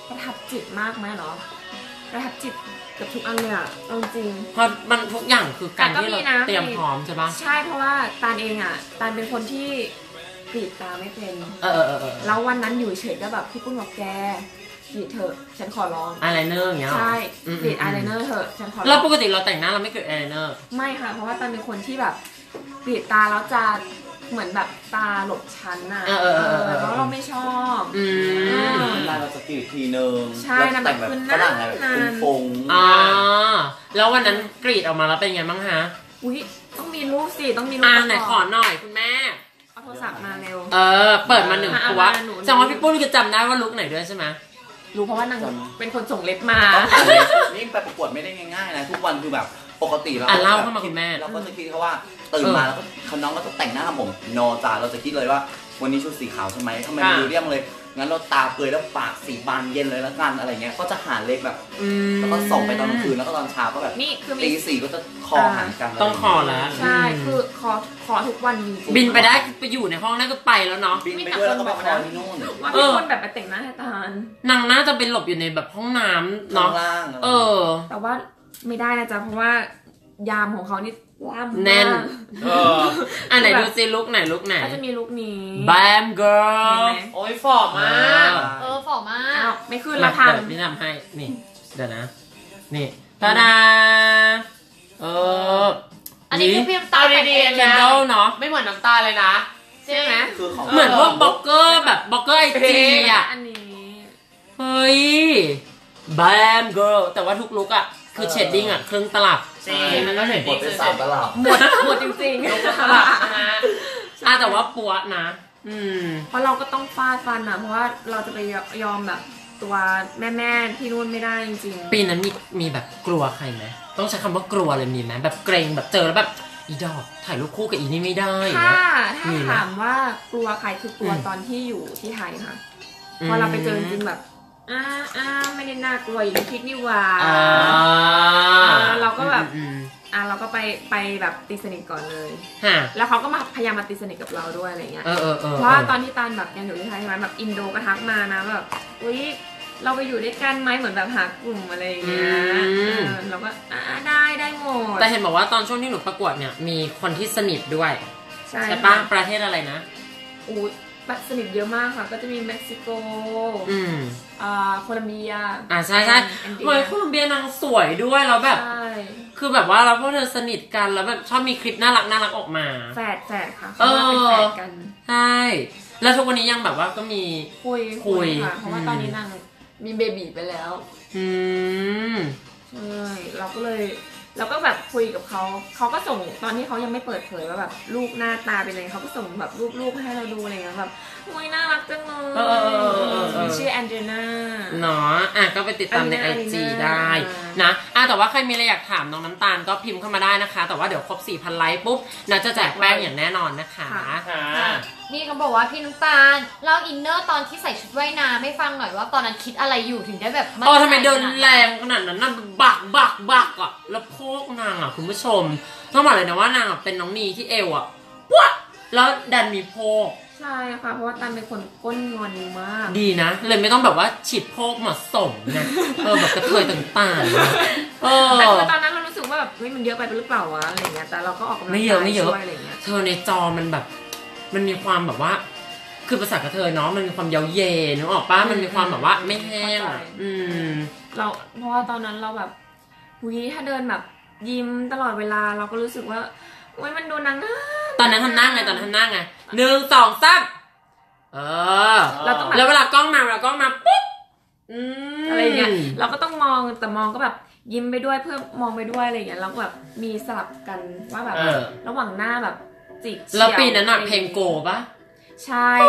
ประทับจิตมากไหมเหรอประทับจิตเกับทุกอันเลยอะเอาจริงเพราะมันทุกอย่างคือการที่เราแต่ก็มีนะเตรียมพร้อมใช่ปะใช่เพราะว่าตาลเองอะตาลเป็นคนที่กรีดตาไม่เป็นเออเออเออเออแล้ววันนั้นอยู่เฉยก็แบบพี่ปุ้นบอกแกกรีดเถอะฉันขอร้องอายไลเนอร์อย่างเงี้ยหรอใช่อืมกรีดอืมอายไลเนอร์เถอะฉันขอร้เราองปกติเราแต่งหน้าเราไม่กรีดอายไลเนอร์ไม่ค่ะเพราะว่าตาลเป็นคนที่แบบกรีดตาแล้วจะเหมือนแบบตาหลบชั้นอะเออเออเออเออแล้วเราไม่ชอบอืมมลายเราจะกรีดทีนึงใช่แล้วแต่งแบบนางแบบฝรั่งไงแบบนานฟงๆอ่าแล้ววันนั้นกรีดออกมาแล้วเป็นไงบ้างฮะอุ้ยต้องมีรูปสิต้องมีรูปอ่าประกบไหนขอหน่อยคุณแม่เอาโทรศัพท์มาเร็วเออ เปิดมาหนึ่งอ่ะตัวเอามาหนูแสดงว่าพี่ปุ้นคือจำได้ว่าลุคไหนด้วยใช่ไหมรู้เพราะว่านางเป็นคนส่งเล็บมานี่ไปประกวดไม่ได้ง่ายๆนะทุกวันคือแบบปกติเราอ่ะเล่าเข้ามาคุณแม่เราก็จะคิดเขาว่าตื่นมาแล้วก็เขาน้องก็ต้องแต่งหน้าทำผมโนจ้าเราจะคิดเลยว่าวันนี้ชุดสีขาวใช่ไหมทำไมค่ะมีเรียมเลยงั้นเราตาเปลือยแล้วปากสีบานเย็นเลยแล้วกันอะไรเงี้ยก็จะหาเล็บแบบอืมแล้วก็ส่งไปตอนกลางคืนแล้วก็ตอนเช้าก็แบบนี่คือมีตีสี่ก็จะคอหันกันต้องคอแล้วใช่คือขอขอทุกวันจริงๆบินไปได้ไปอยู่ในห้องนั่นก็ไปแล้วเนาะบินไปด้วยแล้วก็ไปคอที่นู่นว่าพี่คนแบบไปแต่งหน้าให้ตาลนางน่าจะเป็นหลบอยู่ในแบบห้องน้ำข้าเนาะงล่างเออแต่ว่าไม่ได้นะจ๊ะเพราะว่ายามของเขานี่ล่ำมากแน่นเอออ่ะไหนดูซิลุกไหนลุกไหนก็จะมีลุคนี้แบมเกิร์ลเห็นไหมโอ้ยฝ่อมากเออฝ่อมาอ้าก วไม่ขึ้นมาละพังเดี๋ยวพี่ทำให้นี่เดี๋ยวนะ นี่ตาดาเอออันนี้คือพี่น้ำตาเอาลแต่งดีเองๆเคนนะโดเนาะไม่เหมือนน้ำตาลเลยนะใช่ไหมคือของเหมือนพวกบล็อกเกอร์แบบบล็อกเกอร์ไอจีอ่ะอันนี้เฮ้ยแบมเกิร์ลแต่ว่าทุกลุกอ่ะ คือเชดดิ้งอ่ะ ครึ่งตลับจริงมันก็เห็นหมดไปสามตลับหมดหมดจริงลูกสลับนะฮะอ่ะแต่ว่าปัวนะ อืมๆเพราะเราก็ต้องฟาดฟันนะเพราะว่าเราจะไปยอมแบบตัวแม่แม่ๆที่นู่นไม่ได้จริงๆปีนั้นมีมีแบบกลัวใครไหมต้องใช้คำว่ากลัวเลยมีไหมแบบเกรงแบบเจอแล้วแบบอีดอกถ่ายรูปคู่กับอีนี่ไม่ได้ถ้านะถ้ามีไหมถามว่ากลัวใครคือกลัวอืมตอนที่อยู่ที่ไทยค่ะพอเราไปเจอจริงๆแบบอ้าอ้าไม่ได้น่ากลัวอย่างที่คิดนี่หว่าอ่าอ่าเราก็แบบอืมอ่ะเราก็ไปไปแบบตีสนิทก่อนเลยฮะแล้วเขาก็มาพยายามมาตีสนิทกับเราด้วยอะไรเงี้ยเออเออเออเพราะว่าตอนที่ตานแบบยังอยู่ที่ไทยใช่ไหมแบบอินโดก็ทักมานะแบบอุ้ยเราไปอยู่ด้วยกันไหมเหมือนแบบหากลุ่มอะไรอย่างเงี้ยเออเราก็อ่าได้ได้หมดแต่เห็นบอกว่าตอนช่วงที่หนูประกวดเนี่ยมีคนที่สนิทด้วยใช่ใช่ปะประเทศอะไรนะอู้แบบสนิทเยอะมากค่ะ ก็จะมีเม็กซิโกอืมอ่าโคลัมเบียอ่าใช่ใช่แอนดีเฮ้ยโคลัมเบียนางสวยด้วยแล้วแบบใช่คือแบบว่าเราพวกเธอสนิทกันแล้วแบบชอบมีคลิปน่ารักน่ารักออกมาแฝดแฝดค่ะเออเขาว่าเป็นแฝดกันใช่แล้วทุกวันนี้ยังแบบว่าก็มีคุยคุยค่ะ เพราะว่าอืมตอนนี้นางมีเบบีไปแล้วอืมใช่ เราก็เลยเราก็แบบคุยกับเขา เขาก็ส่งตอนที่เขายังไม่เปิดเผยว่าแบบลูกหน้าตาเป็นยังไงเขาก็ส่งแบบรูปลูกให้เราดูอะไรเงี้ยแบบโอ้ยน่ารักจังเลยเออเออเออเออเออชื่อแอนเดรีนาเนาะอ่ะก็ไปติดตามในไออันนี้จีอันนี้ได้อ่านนะอ่ะแต่ว่าใครมีอะไรอยากถามน้องน้ำตาลก็พิมพ์เข้ามาได้นะคะ แต่ว่าเดี๋ยวครบ สี่พัน ไลค์ปุ๊บน่าจะแจกแป้งอย่างแน่นอนนะคะค่ะนี่เขาบอกว่าพี่น้ำตาลเล่าอินเนอร์ตอนที่ใส่ชุดว่ายน้ำให้ฟังหน่อยว่าตอนนั้นคิดอะไรอยู่ถึงได้แบบเออทำไมเดินแรงขนาดนั้นน่ะบักบักบักอ่ะแล้วโพกนางอ่ะคุณผู้ชมต้องบอกเลยนะว่านางอ่ะเป็นน้องนีที่เอวอ่ะวะแล้วดันมีโพกใช่ค่ะ เพราะว่าตันเป็นคนก้นงอนมากดีนะ เลยไม่ต้องแบบว่าฉีดโพกเหมาะสมนะเออแบบกระเทยต่างๆนะเออแต่คือตอนนั้นเรารู้สึกว่าแบบเฮ้ยมันเยอะไปหรือเปล่าวะอะไรเงี้ย แต่เราก็ออกกำลังไม่กายเยอะไม่เยอะช่วยอะไรเงี้ยเธอในจอมันแบบ มันมีความแบบว่า คือภาษากระเทยเนาะมันมีความเย้าเยนึกออกปะมันมีความแบบว่าไม่แห้งอ่ะอืมเราเพราะว่าตอนนั้นเราแบบหุยถ้าเดินแบบยิ้มตลอดเวลาเราก็รู้สึกว่าโอ้ยมันดูนางน่าตอนนั้นทำหน้าไงตอนนั้นทำหน้าไงหนึ่งสองสามเออเราต้องแบบแล้วเวลากล้องมาเวลากล้องมาปุ๊บอืมอะไรเงี้ยเราก็ต้องมองแต่มองก็แบบยิ้มไปด้วยเพื่อมองไปด้วยอะไรเงี้ยเราก็แบบมีสลับกันว่าแบบเออระหว่างหน้าแบบจิกแล้วปีนั้นอะเพลงโกปะใช่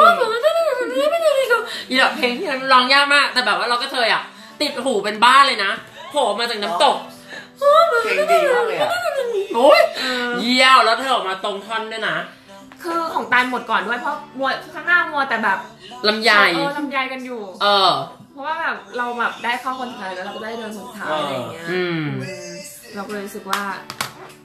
อีดอกเพลงที่ร้องยากมาก แต่แบบว่าเราก็เทยอะติดหูเป็นบ้าเลยนะโผล่มาจากน้ำตกเพลงดีมากเลยอ่ะโอ้ยเยี่ยวแล้วเธอออกมาตรงท่อนด้วยนะคือของตาลหมดก่อนด้วยเพราะมัวข้างหน้ามัวแต่แบบลำไยเออลำไยกันอยู่เออเพราะว่าแบบเราแบบได้เข้าคนสุดท้ายแล้วเราก็ได้เดินคนสุดท้ายอะไรอย่างเงี้ยอืมอืมเราก็เลยรู้สึกว่า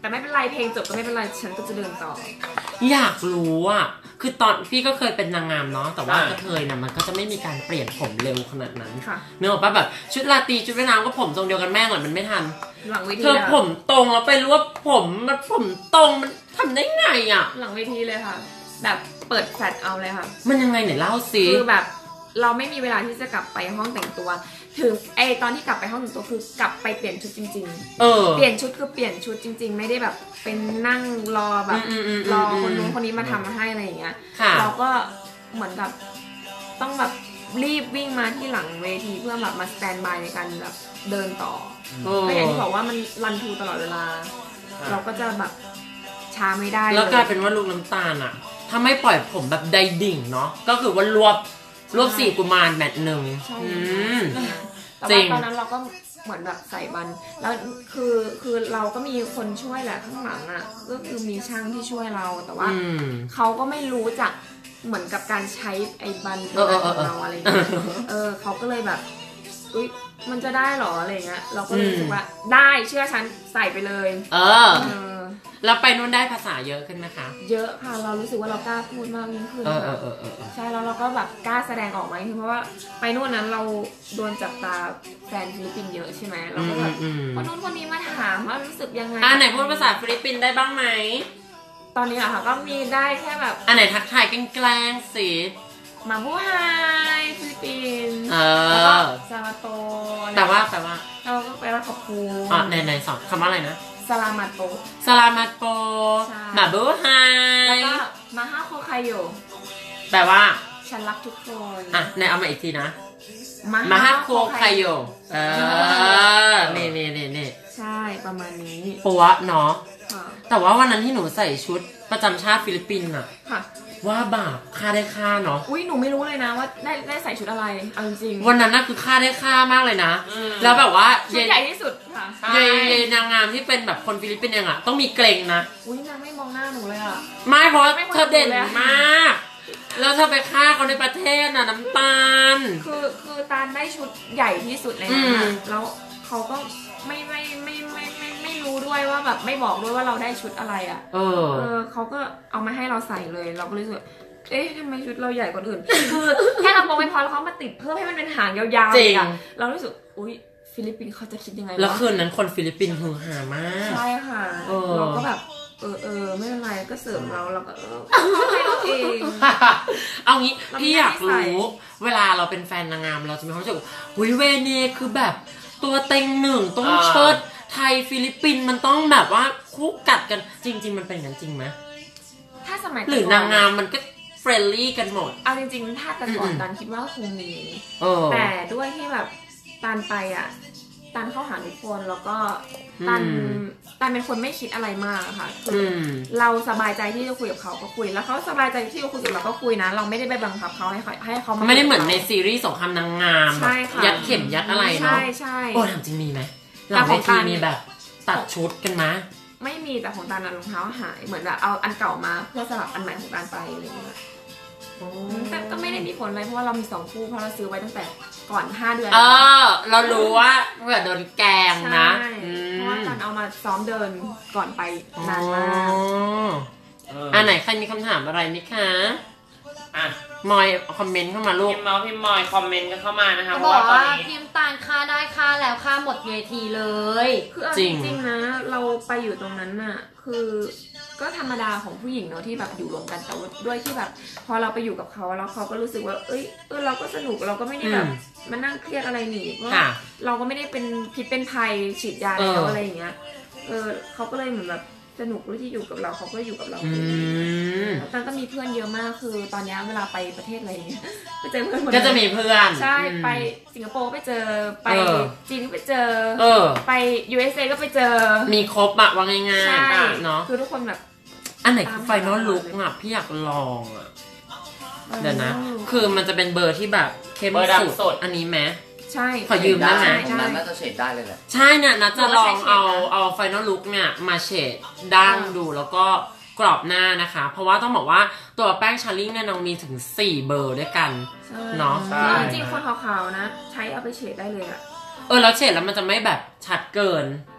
แต่ไม่เป็นไรเพลงจบก็ไม่เป็นไรฉันก็จะเดินต่ออยากรู้อ่ะคือตอนพี่ก็เคยเป็นนางงามเนาะแต่ว่ากระเทยน่ะมันก็จะไม่มีการเปลี่ยนผมเร็วขนาดนั้นเนื้อออกป่ะแบบชุดราตรีชุดว่ายน้ำก็ผมทรงเดียวกันแม่งเลยมันไม่ทันหลังเวทีเธอผมตรงแล้วไปรู้ว่าผมมันผมตรงมันทำได้ไงอ่ะหลังเวทีเลยค่ะแบบเปิดแฟลชเอาเลยค่ะมันยังไงไหนเล่าสิคือแบบเราไม่มีเวลาที่จะกลับไปห้องแต่งตัวถึงไอตอนที่กลับไปห้องแต่งตัวคือกลับไปเปลี่ยนชุดจริงๆเออเปลี่ยนชุดคือเปลี่ยนชุดจริงๆไม่ได้แบบเป็นนั่งรอแบบรอคนนู้นคนนี้มาทำมาให้อะไรอย่างเงี้ยเราก็เหมือนกับต้องแบบรีบวิ่งมาที่หลังเวทีเพื่อแบบมาสแตนบายในการแบบเดินต่อก็อย่างที่บอกว่ามันรันทูตลอดเวลาเราก็จะแบบช้าไม่ได้แล้วกลายเป็นว่าลูกน้ำตาลอะถ้าไม่ปล่อยผมแบบใดดิ่งเนาะก็คือว่ารวบรวบสี่กุมารแมตช์หนึ่งแต่ว่าตอนนั้นเราก็เหมือนแบบใส่บันแล้วคือคือเราก็มีคนช่วยแหละข้างหลังอ่ะก็คือมีช่างที่ช่วยเราแต่ว่าเขาก็ไม่รู้จักเหมือนกับการใช้ไอ้บันของเราอะไรอย่างเงี้ยเออเขาก็เลยแบบอุ๊ยมันจะได้หรออะไรเงี้ยเราก็รู้สึกว่าได้เชื่อฉันใส่ไปเลยเออแล้วไปนู่นได้ภาษาเยอะขึ้นไหมคะเยอะค่ะเรารู้สึกว่าเรากล้าพูดมากยิ่งขึ้นค่ะใช่แล้วเราก็แบบกล้าแสดงออกมาคือเพราะว่าไปนู่นนั้นเราโดนจับตาแฟนฟิลิปปินส์เยอะใช่ไหมเราก็แบบคนนู้นคนนี้มาถามว่ารู้สึกยังไงอ่าไหนพูดภาษาฟิลิปปินส์ได้บ้างไหมตอนนี้อะค่ะก็มีได้แค่แบบอันไหนทักทายแกล้งสิมาบูไฮฟิลิปปินส์แล้วก็ซาลาโตแต่ว่าแต่ว่าเราก็แปลว่าขอบคุณอ่ะไหนไหนสอนคำว่าอะไรนะสลามาโตสลามาโตมาบูไฮแล้วก็มาฮาโคไคโยแปลว่าฉันรักทุกคนอ่ะไหนเอามาอีกทีนะมาฮาโคไคโยเออนี่นี่นี่นี่ใช่ประมาณนี้ปัวเนาะแต่ว่าวันนั้นที่หนูใส่ชุดประจำชาติฟิลิปปินส์อะว่าบาปค่าได้ค่าเนาะอุ้ยหนูไม่รู้เลยนะว่าได้ได้ใส่ชุดอะไรเอาจริงวันนั้นน่ะคือค่าได้ค่ามากเลยนะแล้วแบบว่าชุดใหญ่ที่สุดค่ะเยนางงามที่เป็นแบบคนฟิลิปปินส์เองอะต้องมีเกรงนะอุ้ยนางไม่มองหน้าหนูเลยอะไม่เพราะเธอเด่นมากแล้วเธอไปฆ่าเขาในประเทศน่ะน้ำตาลคือคือตาลได้ชุดใหญ่ที่สุดเลยนะแล้วเขาก็ไม่ไม่ไม่ไม่ไม่ไม่รู้ด้วยว่าแบบไม่บอกด้วยว่าเราได้ชุดอะไรอ่ะเออเออเขาก็เอามาให้เราใส่เลยเราก็รู้สึกเอ๊ะทำไมชุดเราใหญ่กว่าอื่นคือแค่เรามองไม่พอแล้วเขามาติดเพิ่มให้มันเป็นหางยาวๆเลยอ่ะเรารู้สึกอุ๊ยฟิลิปปินส์เขาจะคิดยังไงแล้วคืนนั้นคนฟิลิปปินส์ฮือฮามากใช่ค่ะเราก็แบบเออเออไม่เป็นไรก็เสริมเราเราก็เออให้เราเองเอางี้พี่อยากรู้เวลาเราเป็นแฟนนางงามเราจะมีความรู้สึกหุยเวเนคือแบบตัวเต็งหนึ่งต้องเชิดไทยฟิลิปปินส์มันต้องแบบว่าคู่กัดกันจริงๆมันเป็นอย่างนั้นจริงไหมถ้าสมัยหรือนางงามมันก็เฟรนลี่กันหมดเอาจริงๆถ้าแต่ก่อนตันคิดว่าคงมีแต่ด้วยที่แบบตันไปอ่ะตันเข้าหาทุกคนแล้วก็ตันตันเป็นคนไม่คิดอะไรมากค่ะคือเราสบายใจที่จะคุยกับเขาก็คุยแล้วเขาสบายใจที่จะคุยกับเราก็คุยนะเราไม่ได้ไปบังคับเขาให้ให้เขาไม่ได้เหมือนในซีรีส์สงครามนางงามยัดเข็มยัดอะไรเนาะใช่ใช่โอ้ถามจริงมีไหมหลังเวทีมีแบบตัดชุดกันไหมไม่มีแต่ของตันรองเท้าหายเหมือนแบบเอาอันเก่ามาเพื่อสลับอันใหม่ของตันไปอะไรอย่างเงี้ยแต่ก็ไม่ได้มีผลอะไรเพราะว่าเรามีสองคู่เพราะเราซื้อไว้ตั้งแต่ก่อนห้าเดือนเออเรารู้ว่าเมื่อโดนแกงนะเพราะว่าตันเอามาซ้อมเดินก่อนไปนานมากอ่าไหนใครมีคำถามอะไรไหมคะอ่ะมอยคอมเมนต์เข้ามาลูกพิมพ์มาพิมพ์มอยคอมเมนต์กันเข้ามานะคะเพราะว่าตอนนี้พิมพ์ตาลค่าได้ค่าแล้วค่าหมดเวทีเลยคือจริงๆนะเราไปอยู่ตรงนั้นน่ะคือก็ธรรมดาของผู้หญิงเนาะที่แบบอยู่รวมกันแต่ด้วยที่แบบพอเราไปอยู่กับเขาแล้วเขาก็รู้สึกว่าเอ้ยเออเราก็สนุกเราก็ไม่ได้แบบมานั่งเครียดอะไรหนีเพราะเราก็ไม่ได้เป็นพิษเป็นภัยฉีดยาแล้วอะไรอย่างเงี้ยเออเขาก็เลยเหมือนแบบสนุกด้วยที่อยู่กับเราเขาก็อยู่กับเราตันก็มีเพื่อนเยอะมากคือตอนนี้เวลาไปประเทศอะไรเงี้ยไปเจอเพื่อนก็จะมีเพื่อนใช่ไปสิงคโปร์ไปเจอไปจีนก็ไปเจอไป ยู เอส เอ ก็ไปเจอมีครบอะว่าง่ายๆเนาะคือทุกคนแบบอันไหนคือไฟนอลลุคอะพี่อยากลองอะเดี๋ยวนะคือมันจะเป็นเบอร์ที่แบบเข้มสุดอันนี้ไหมใช่ขอยืมได้ไหมน่าจะเฉดได้เลยแหละใช่เนี่ยนัดจะลองเอาเอาไฟนอลลุคเนี่ยมาเฉดดั้งดูแล้วก็กรอบหน้านะคะเพราะว่าต้องบอกว่าตัวแป้งชาร์ลิ่งเนี่ยน้องมีถึงสี่เบอร์ด้วยกันเนาะจริงๆคนขาวๆนะใช้เอาไปเฉดได้เลยอะเออแล้วเฉดแล้วมันจะไม่แบบชัดเกิน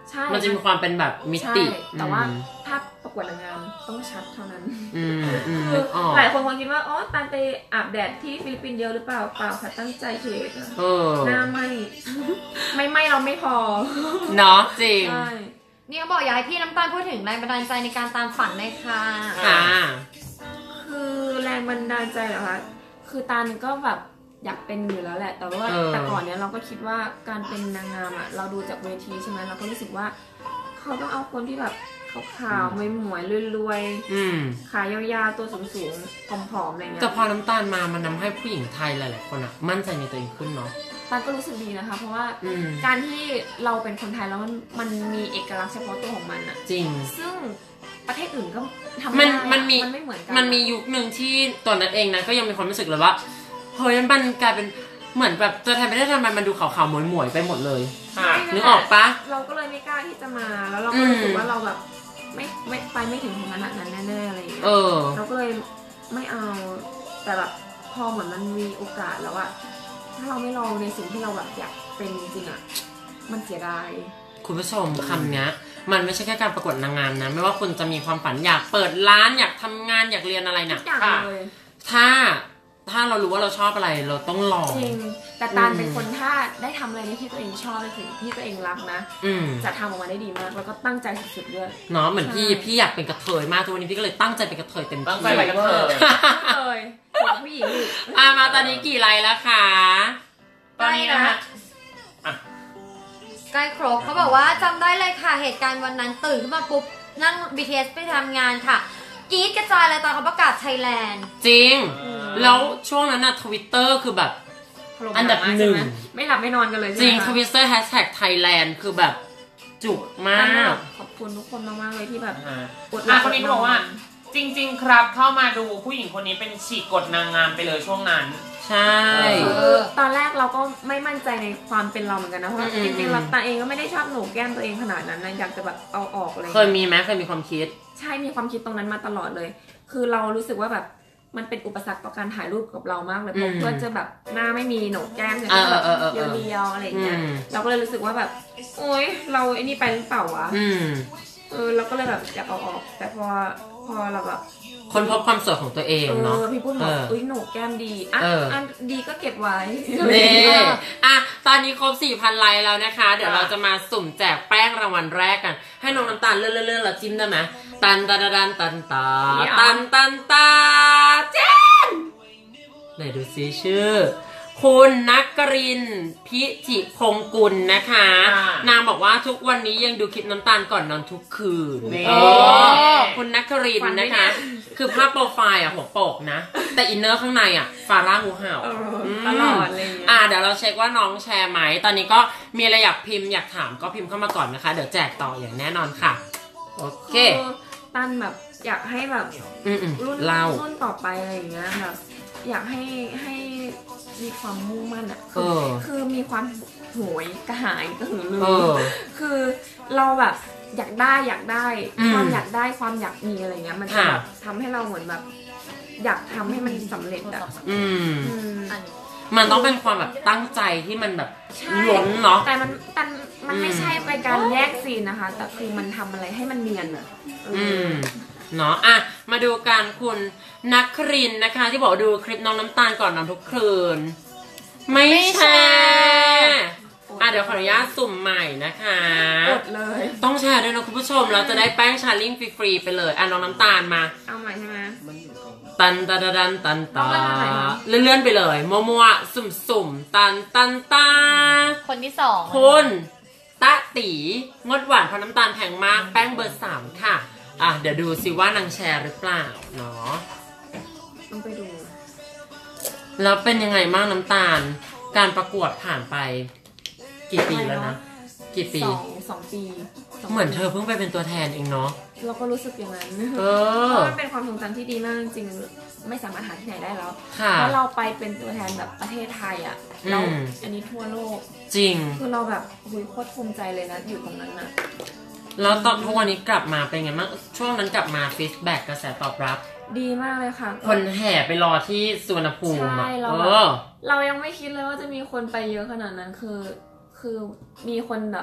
ใช่มันจะมีความเป็นแบบมิติใช่แต่ว่าถ้าประกวดนางงามต้องชัดเท่านั้นอืมอืมคือออกหลายคนคงคิดว่าอ๋อตานไปอาบแดดที่ฟิลิปปินส์เยอะหรือเปล่าเปล่าค่ะตั้งใจเทสเออหน้าไม่ ไม่ไม่เราไม่พอเนาะจริงใช่นี่เขาบอกอยากให้พี่น้ำตาลพูดถึงแรงบันดาลใจในการตามฝันเลยค่ะค่ะคือแรงบันดาลใจเหรอคะคือตานก็แบบอยากเป็นอยู่แล้วแหละ แต่ว่าเออแต่ก่อนเนี้ยเราก็คิดว่าการเป็นนางงามอ่ะเราดูจากเวทีใช่ไหมเราก็รู้สึกว่าเขาต้องเอาคนที่แบบขาวๆไม่หมวยๆรวยอืมๆขายาวๆตัวสูงๆผอมๆอะไรเงี้ยแต่พอน้ำตาลมามันนำให้ผู้หญิงไทยหลายๆคนอะมั่นใจในตัวเองขึ้นเนาะตานก็รู้สึกดีนะคะ เพราะว่าอืมการที่เราเป็นคนไทยแล้วมันมันมีเอกลักษณ์เฉพาะตัวของมันอ่ะจริงซึ่งประเทศอื่นก็ทำมัไม่นได้อะมันมีมันไม่เหมือนกันมันมียุคหนึ่งที่ตอนนั้นเองนะก็ยังมีความรู้สึกเลยว่าเฮ้ยมันกลายเป็นเหมือนแบบตัวแทนประเทศไทยมันดูขาวๆหมวยๆไปหมดเลยค่ะนึกออกปะเราก็เลยไม่กล้าที่จะมาแล้วเราก็รู้สึกว่าเราแบบไม่ไม่ไปไม่ถึงขนาดนั้นแน่ๆอะไรอย่างเงี้ยเออเราก็เลยไม่เอาแต่แบบพอเหมือนมันมีโอกาสแล้วอะถ้าเราไม่ลองในสิ่งที่เราแบบอยากเป็นจริงๆอะมันเสียดายคุณผู้ชมคำเนี้ยมันไม่ใช่แค่การประกวดนางงามนะไม่ว่าคุณจะมีความฝันอยากเปิดร้านอยากทำงานอยากเรียนอะไรทุเนี่ยกอย่างค่ะเลยถ้าถ้าเรารู้ว่าเราชอบอะไรเราต้องลองจริงแต่ตาลอืมเป็นคนถ้าได้ทำอะไรที่ตัวเองชอบในสิ่งที่ตัวเองรักนะอืมจะทำออกมาได้ดีมากแล้วก็ตั้งใจสุดๆด้วยเนาะเหมือนพี่ใช่พี่อยากเป็นกระเทยมากทุกวันนี้พี่ก็เลยตั้งใจเป็นกระเทยเต็มที่ตั้งใจไปกันเถอะเลยส่วนผู้หญิงอีกอ่ะมาตอนนี้กี่ไลน์แล้วคะตอนนี้นะฮะใกล้ครบเขาบอกว่าจำได้เลยค่ะเหตุการณ์วันนั้นตื่นขึ้นมาปุ๊บนั่ง บี ที เอส ไปทำงานค่ะกรี๊ดกระจายเลยตอนเขาประกาศไทยแลนด์จริง แล้วช่วงนั้นน่ะทวิตเตอร์คือแบบ อันดับหนึ่งไม่หลับไม่นอนกันเลยจใช่ริงไหมทคะวิตเตอร์แฮชแท็กไทยแลนด์คือแบบจุกมาตั้งแต่กขอบคุณทุกคนมากๆเลยที่แบบอ่าอดหลัอ่ะบคนนี้เขาบอกว่า จริง ๆ ครับเข้ามาดูผู้หญิงคนนี้เป็นฉีกกฎนางงามไปเลยช่วงนั้นใช่คือตอนแรกเราก็ไม่มั่นใจในความเป็นเราเหมือนกันนะเพราะว่าอืมจริงอืๆมเราตาเองก็ไม่ได้ชอบโหนกแก้มตัวเองขนาดนั้นนะอยากจะแบบเอาออกอะไรเคยมีไหมเคยมีความคิดใช่มีความคิดตรงนั้นมาตลอดเลย คือเรารู้สึกว่าแบบมันเป็นอุปสรรคต่อการถ่ายรูปกับเรามากเลยเพราะอืมเพื่อจะแบบหน้าไม่มีโหนกแก้มเนี่ยเออแบบเออเออเออเรียวๆอะไรอย่างเงี้ยอืมเราก็เลยรู้สึกว่าแบบโอ๊ยเราไอ้นี่ไปหรือเปล่าวะอืมเออเราก็เลยแบบอยากเอาออก แต่พอพอเราแบบคนพบความสวยของตัวเองเอเนาะอพี่พูดบอกเอออุ้ยโหนกแก้มดีอ่ะเอออัอันดีก็เก็บไว้นี่อ่ะตอนนี้ครบ สี่พัน ไลค์แล้วนะคะ เดี๋ยวค่ะเราจะมาสุ่มแจกแป้งรางวัลแรกกัน ให้น้องน้ำตาลเลื่อนเลื่อนเราจิ้มได้ไหมตันตันตันตันตาตันตันตาเจนไหนดูซิชื่อ คุณนักกรินทร์พิจิพงกุลนะคะค่ะนางบอกว่าทุกวันนี้ยังดูคลิปน้ำตาลก่อนนอนทุกคืนนี่เออคุณนักกรินทร์นะคะ คือภาพโปรไฟล์อ่ะหัวโปกนะ แต่อินเนอร์ข้างในอ่ะฟาร่างูเห่าเออมตลอดเลยางเงี้ยอ่าเดี๋ยวเราเช็คว่าน้องแชร์ไหม ตอนนี้ก็มีอะไรอยากพิมพ์อยากถามก็พิมพ์เข้ามาก่อนนะคะ เดี๋ยวแจกต่ออย่างแน่นอนค่ะ โอเคคือตันแบบอยากให้แบบอืมอืมรุ่นเล่ารุ่นต่อไปอะไรอย่างเงี้ยแบบอยากให้ให้มีความมุ่งมั่นอ่ะเออคือมีความโหยกระหายกระหือรือเออคือเราแบบอยากได้อยากได้อืมความอยากได้ความอยากมีอะไรเงี้ยมันจะค่ะแบบทำให้เราเหมือนแบบ อยากทำให้มันสำเร็จอะอืมอืมอันนี้มันต้องเป็นความแบบตั้งใจที่มันแบบใช่ล้นเนาะแต่มันแต่มันไม่อืมใช่ไปการแยกซีนนะคะ แต่คือมันทำอะไรให้มันเนียนอะเอออือม เนาะอ่ะ มาดูการคุณนักครินทร์นะคะ ที่บอกดูคลิปน้องน้ำตาลก่อนนอนทุกคืน ไม่แชร์อ่ะเดี๋ยวขออนุญาตสุ่มใหม่นะคะกดเลยต้องแชร์ด้วยนะคุณผู้ชม เราจะได้แป้งชาลิ่งฟรีๆไปเลย อ่ะน้องน้ำตาลมาเอาใหม่ใช่ไหมตันตันตันตันตัน้องมาทางไหนคะนเลื่อนๆไปเลยมัวๆสุ่มๆตันตันตันคนที่สองคุณตะตีงดหวานเพราะน้ำตาลแพงมากแป้งเบอร์สามค่ะ อ่ะ เดี๋ยวดูสิว่านางแชร์หรือเปล่าเนาะต้องไปดูแล้วเป็นยังไงบ้างน้ำตาล การประกวดผ่านไป กี่ปีแล้วนะ กี่ปีสองสองปีสงเหมือนเธอเพิ่งไปเป็นตัวแทนเองเนาะเราก็รู้สึกอย่างนั้นเอเพอราะมันเป็นความทรงจำที่ดีมากจริงๆไม่สามารถหาที่ไหนได้แล้วค่ะเพราะเราไปเป็นตัวแทนแบบประเทศไทยอ่ะแล้วอืมอันนี้ทั่วโลกจริงคือเราแบบหุยโคตรภูมิใจเลยนะอยู่ตรงนั้นน่ะแล้วตอนทุกวันนี้กลับมาเป็นไงบ้างช่วงนั้นกลับมาฟีดแบ็กกระแสตอบรับดีมากเลยค่ะคนแห่ไปรอที่สุวรรณภูมิใช่อะเราเอแบบอเรายังไม่คิดเลยว่าจะมีคนไปเยอะขนาดนั้นคือ คือมีคนแบบ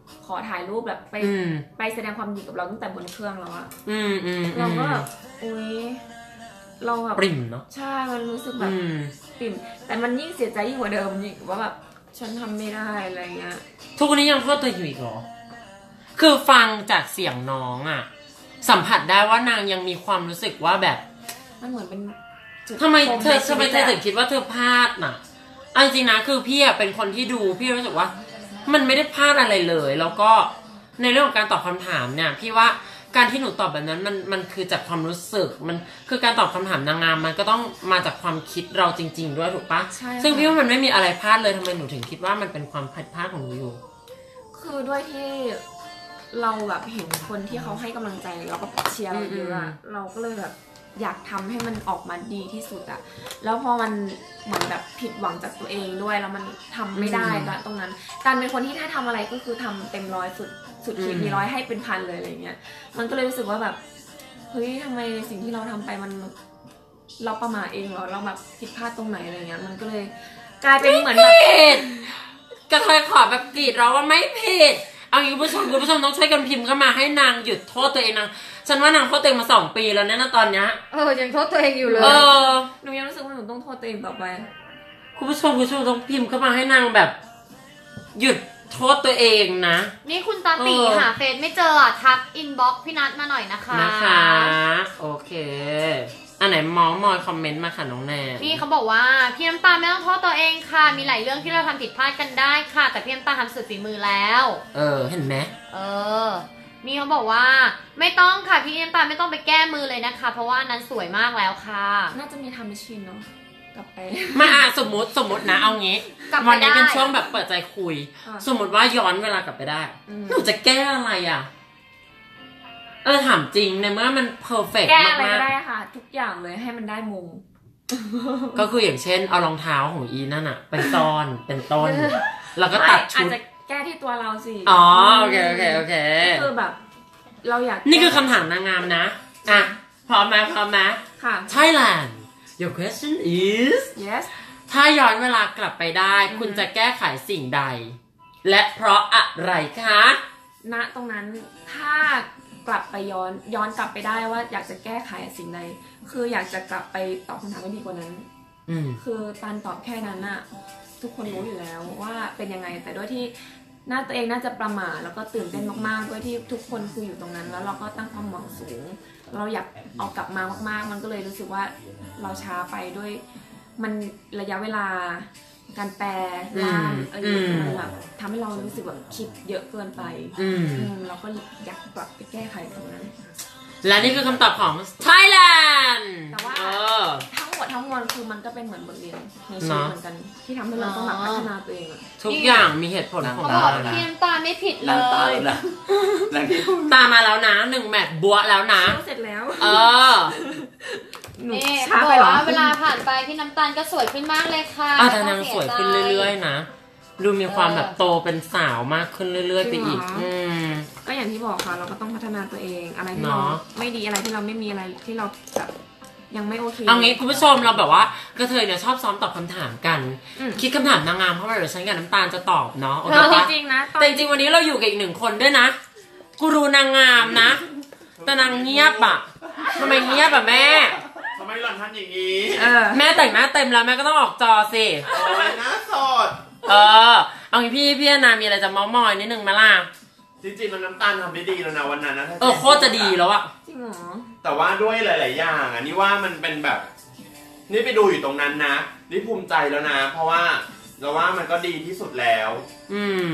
ขอถ่ายรูปแบบไปไปแสดงความยินดีกับเราตั้งแต่บนเครื่องแล้วอะอืมอืมเราก็แบบอุ้ยเราแบบปริ่มเนาะใช่มันรู้สึกแบบปริ่มแต่มันยิ่งเสียใจยิ่งกว่าเดิมยิ่งว่าแบบฉันทำไม่ได้อะไรเงี้ยทุกวันนี้ยังโทษตัวเองอยู่อีกเหรอคือฟังจากเสียงน้องอะสัมผัสได้ว่านางยังมีความรู้สึกว่าแบบมันเหมือนเป็นทำไมเธอทำไมเธอถึงคิดว่าเธอพลาดน่ะเอาจริงนะคือพี่อะเป็นคนที่ดูพี่รู้สึกว่ามันไม่ได้พลาดอะไรเลยแล้วก็ในเรื่องของการตอบคำถามเนี่ยพี่ว่าการที่หนูตอบแบบนั้นมันมันคือจากความรู้สึกมันคือการตอบคำถามนางงามมันก็ต้องมาจากความคิดเราจริงๆด้วยถูกปะซึ่งพี่ว่ามันไม่มีอะไรพลาดเลยทำไมหนูถึงคิดว่ามันเป็นความผิดพลาดของหนูอยู่คือด้วยที่เราแบบเห็นคนที่เขาให้กำลังใจเราก็เชียร์เราเยอะเราก็เลยแบบอยากทำให้มันออกมาดีที่สุดอะแล้วพอมันเหมือนแบบผิดหวังจากตัวเองด้วยแล้วมันทำไม่ได้ก็ตรงนั้นการเป็นคนที่ถ้าทำอะไรก็คือทำเต็มร้อยสุดสุดขีดมีร้อยให้เป็นพันเลยอะไรเงี้ยมันก็เลยรู้สึกว่าแบบเฮ้ยทำไมสิ่งที่เราทำไปมันเราประมาทเองเหรอเราแบบผิดพลาดตรงไหนอะไรเงี้ยมันก็เลยกลายเป็นเหมือนแบบกระเทยขอแบบกรีดเราว่าไม่ผิดเอางี้คุณผู้ชมคุณผู้ชมต้องช่วยกันพิมพ์เข้ามาให้นางหยุดโทษตัวเองนางฉันว่านางโทษตัวเองมาสองปีแล้วเนี่ยนะตอนเนี้ยเออยังโทษตัวเองอยู่เลยเออหนูยังรู้สึกว่าหนูต้องโทษตัวเองต่อไปคุณผู้ชมคุณผู้ชมต้องพิมพ์เข้ามาให้นางแบบหยุดโทษตัวเองนะนี่คุณตาตีหาเฟซไม่เจอทักอินบ็อกซ์พี่นัทมาหน่อยนะคะนะคะโอเคอันไหนมองมอยคอมเมนต์มาค่ะน้องแนนนี่เขาบอกว่าพี่น้ำตาลไม่ต้องโทษตัวเองค่ะมีหลายเรื่องที่เราทำผิดพลาดกันได้ค่ะแต่พี่น้ำตาลทำสุดฝีมือแล้วเออเห็นไหมเออนี่เขาบอกว่าไม่ต้องค่ะพี่น้ำตาลไม่ต้องไปแก้มือเลยนะคะเพราะว่านั้นสวยมากแล้วค่ะน่าจะมีทำมิชินเนาะกลับไปมาอ่ะสมมติสมมตินะเอางี้วันนี้เป็นช่วงแบบเปิดใจคุยสมมติว่าย้อนเวลากลับไปได้หนูจะแก้อะไรอ่ะเออถามจริงในเมื่อมันเพอร์เฟกต์มากๆแก้อะไรก็ได้ค่ะทุกอย่างเลยให้มันได้มงก็คืออย่างเช่นเอารองเท้าของอีนั่นอะเป็นซ่อนเป็นต้นแล้วก็ตัดชุดอาจจะแก้ที่ตัวเราสิอ๋อโอเคโอเคโอเคคือแบบเราอยากนี่คือคำถามนางงามนะอ่ะพร้อมไหมพร้อมไหมค่ะ Thailand your question is yes ถ้าย้อนเวลากลับไปได้คุณจะแก้ไขสิ่งใดและเพราะอะไรคะณตรงนั้นถ้ากลับไปย้อนย้อนกลับไปได้ว่าอยากจะแก้ไขสิ่งใดคืออยากจะกลับไปตอบคำถามให้ดีกว่านั้นคือตอนตอบแค่นั้นน่ะทุกคนรู้อยู่แล้วว่าเป็นยังไงแต่ด้วยที่หน้าตัวเองน่าจะประมาทแล้วก็ตื่นเต้นมากๆด้วยที่ทุกคนคืออยู่ตรงนั้นแล้วเราก็ตั้งความหวังสูงเราอยากเอากลับมามากๆมันก็เลยรู้สึกว่าเราช้าไปด้วยมันระยะเวลาการแปลร่างอะไรอย่างเงี้ยแบบทำให้เรารู้สึกแบบคิดเยอะเกินไปเราก็อยากกลับไปแก้ไขตรงนั้นและนี่คือคำตอบของ Thailand แต่ว่าทั้งหมดทั้งมวลคือมันก็เป็นเหมือนบทเรียนในชีวิตเหมือนกันที่ทำให้เราต้องพัฒนาตัวเองทุกอย่างมีเหตุผลของเราพี่น้ำตาไม่ผิดเลยตามาแล้วนะหนึ่งแมตช์บัวแล้วนะเสร็จแล้วเออนี่บอกว่าเวลาผ่านไปพี่น้ำตาลก็สวยขึ้นมากเลยค่ะแต่นางสวยขึ้นเรื่อยๆนะดูมีความแบบโตเป็นสาวมากขึ้นเรื่อยๆไปอีกก็อย่างที่บอกค่ะเราก็ต้องพัฒนาตัวเองอะไรที่เราไม่ดีอะไรที่เราไม่มีอะไรที่เราแบบยังไม่โอเคเอางี้คุณผู้ชมเราแบบว่ากระเทยเนี่ยชอบซ้อมตอบคำถามกันคิดคำถามนางงามเข้ามาเดี๋ยวฉันกับน้ำตาลจะตอบเนาะจริงๆนะแต่จริงๆวันนี้เราอยู่กับอีกหนึ่งคนด้วยนะกูรูนางงามนะแต่นางเงียบอ่ะทำไมเงียบอ่ะแม่ทำไมหล่อนทำอย่างนี้แม่แต่งหน้าเต็มแล้วแม่ก็ต้องออกจอสิโอ้ยหน้าสดเออเอางี้พี่พี่นามีอะไรจะเม้ามอยนิดนึงมาล่ะจริงๆมันน้ำตาลทำได้ดีแล้วนะวันนั้นนะเออโคตรจะดีแล้วอะจริงเหรอแต่ว่าด้วยหลายๆอย่างอ่ะนี่ว่ามันเป็นแบบนี่ไปดูอยู่ตรงนั้นนะนี่ภูมิใจแล้วนะเพราะว่าเราว่ามันก็ดีที่สุดแล้วอืม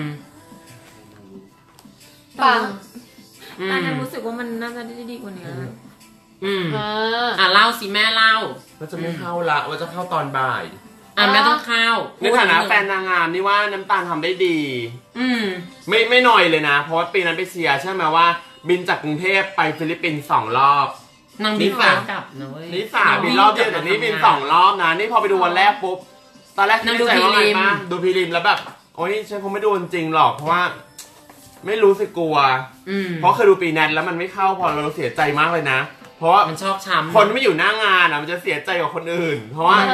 ปังแต่ยังรู้สึกว่ามันน่าจะได้ดีกว่านี้อืมอ่ะเล่าสิแม่เล่าว่าจะไม่เข้าละว่าจะเข้าตอนบ่ายอ่ะแม่ต้องเข้าในฐานะแฟนนางงามนี่ว่าน้ำตาลทำได้ดีอืมไม่ไม่หน่อยเลยนะเพราะว่าปีนั้นไปเชียร์ใช่ไหมว่าบินจากกรุงเทพไปฟิลิปปินส์สองรอบนางบินกลับนะเว้ยนี่สามบินรอบเดียวแต่นี่บินสองรอบนะนี่พอไปดูวันแรกปุ๊บตอนแรกคิดใจว่าไงบ้างดูพีริมแล้วแบบโอ๊ยฉันคงไม่ดูจริงหรอกเพราะว่าไม่รู้สึกกลัวเพราะเคยดูปีนั้นแล้วมันไม่เข้าพอเราเสียใจมากเลยนะเพราะมันชอบช้ำคนไม่อยู่หน้างานอ่ะมันจะเสียใจกว่าคนอื่นเพราะว่า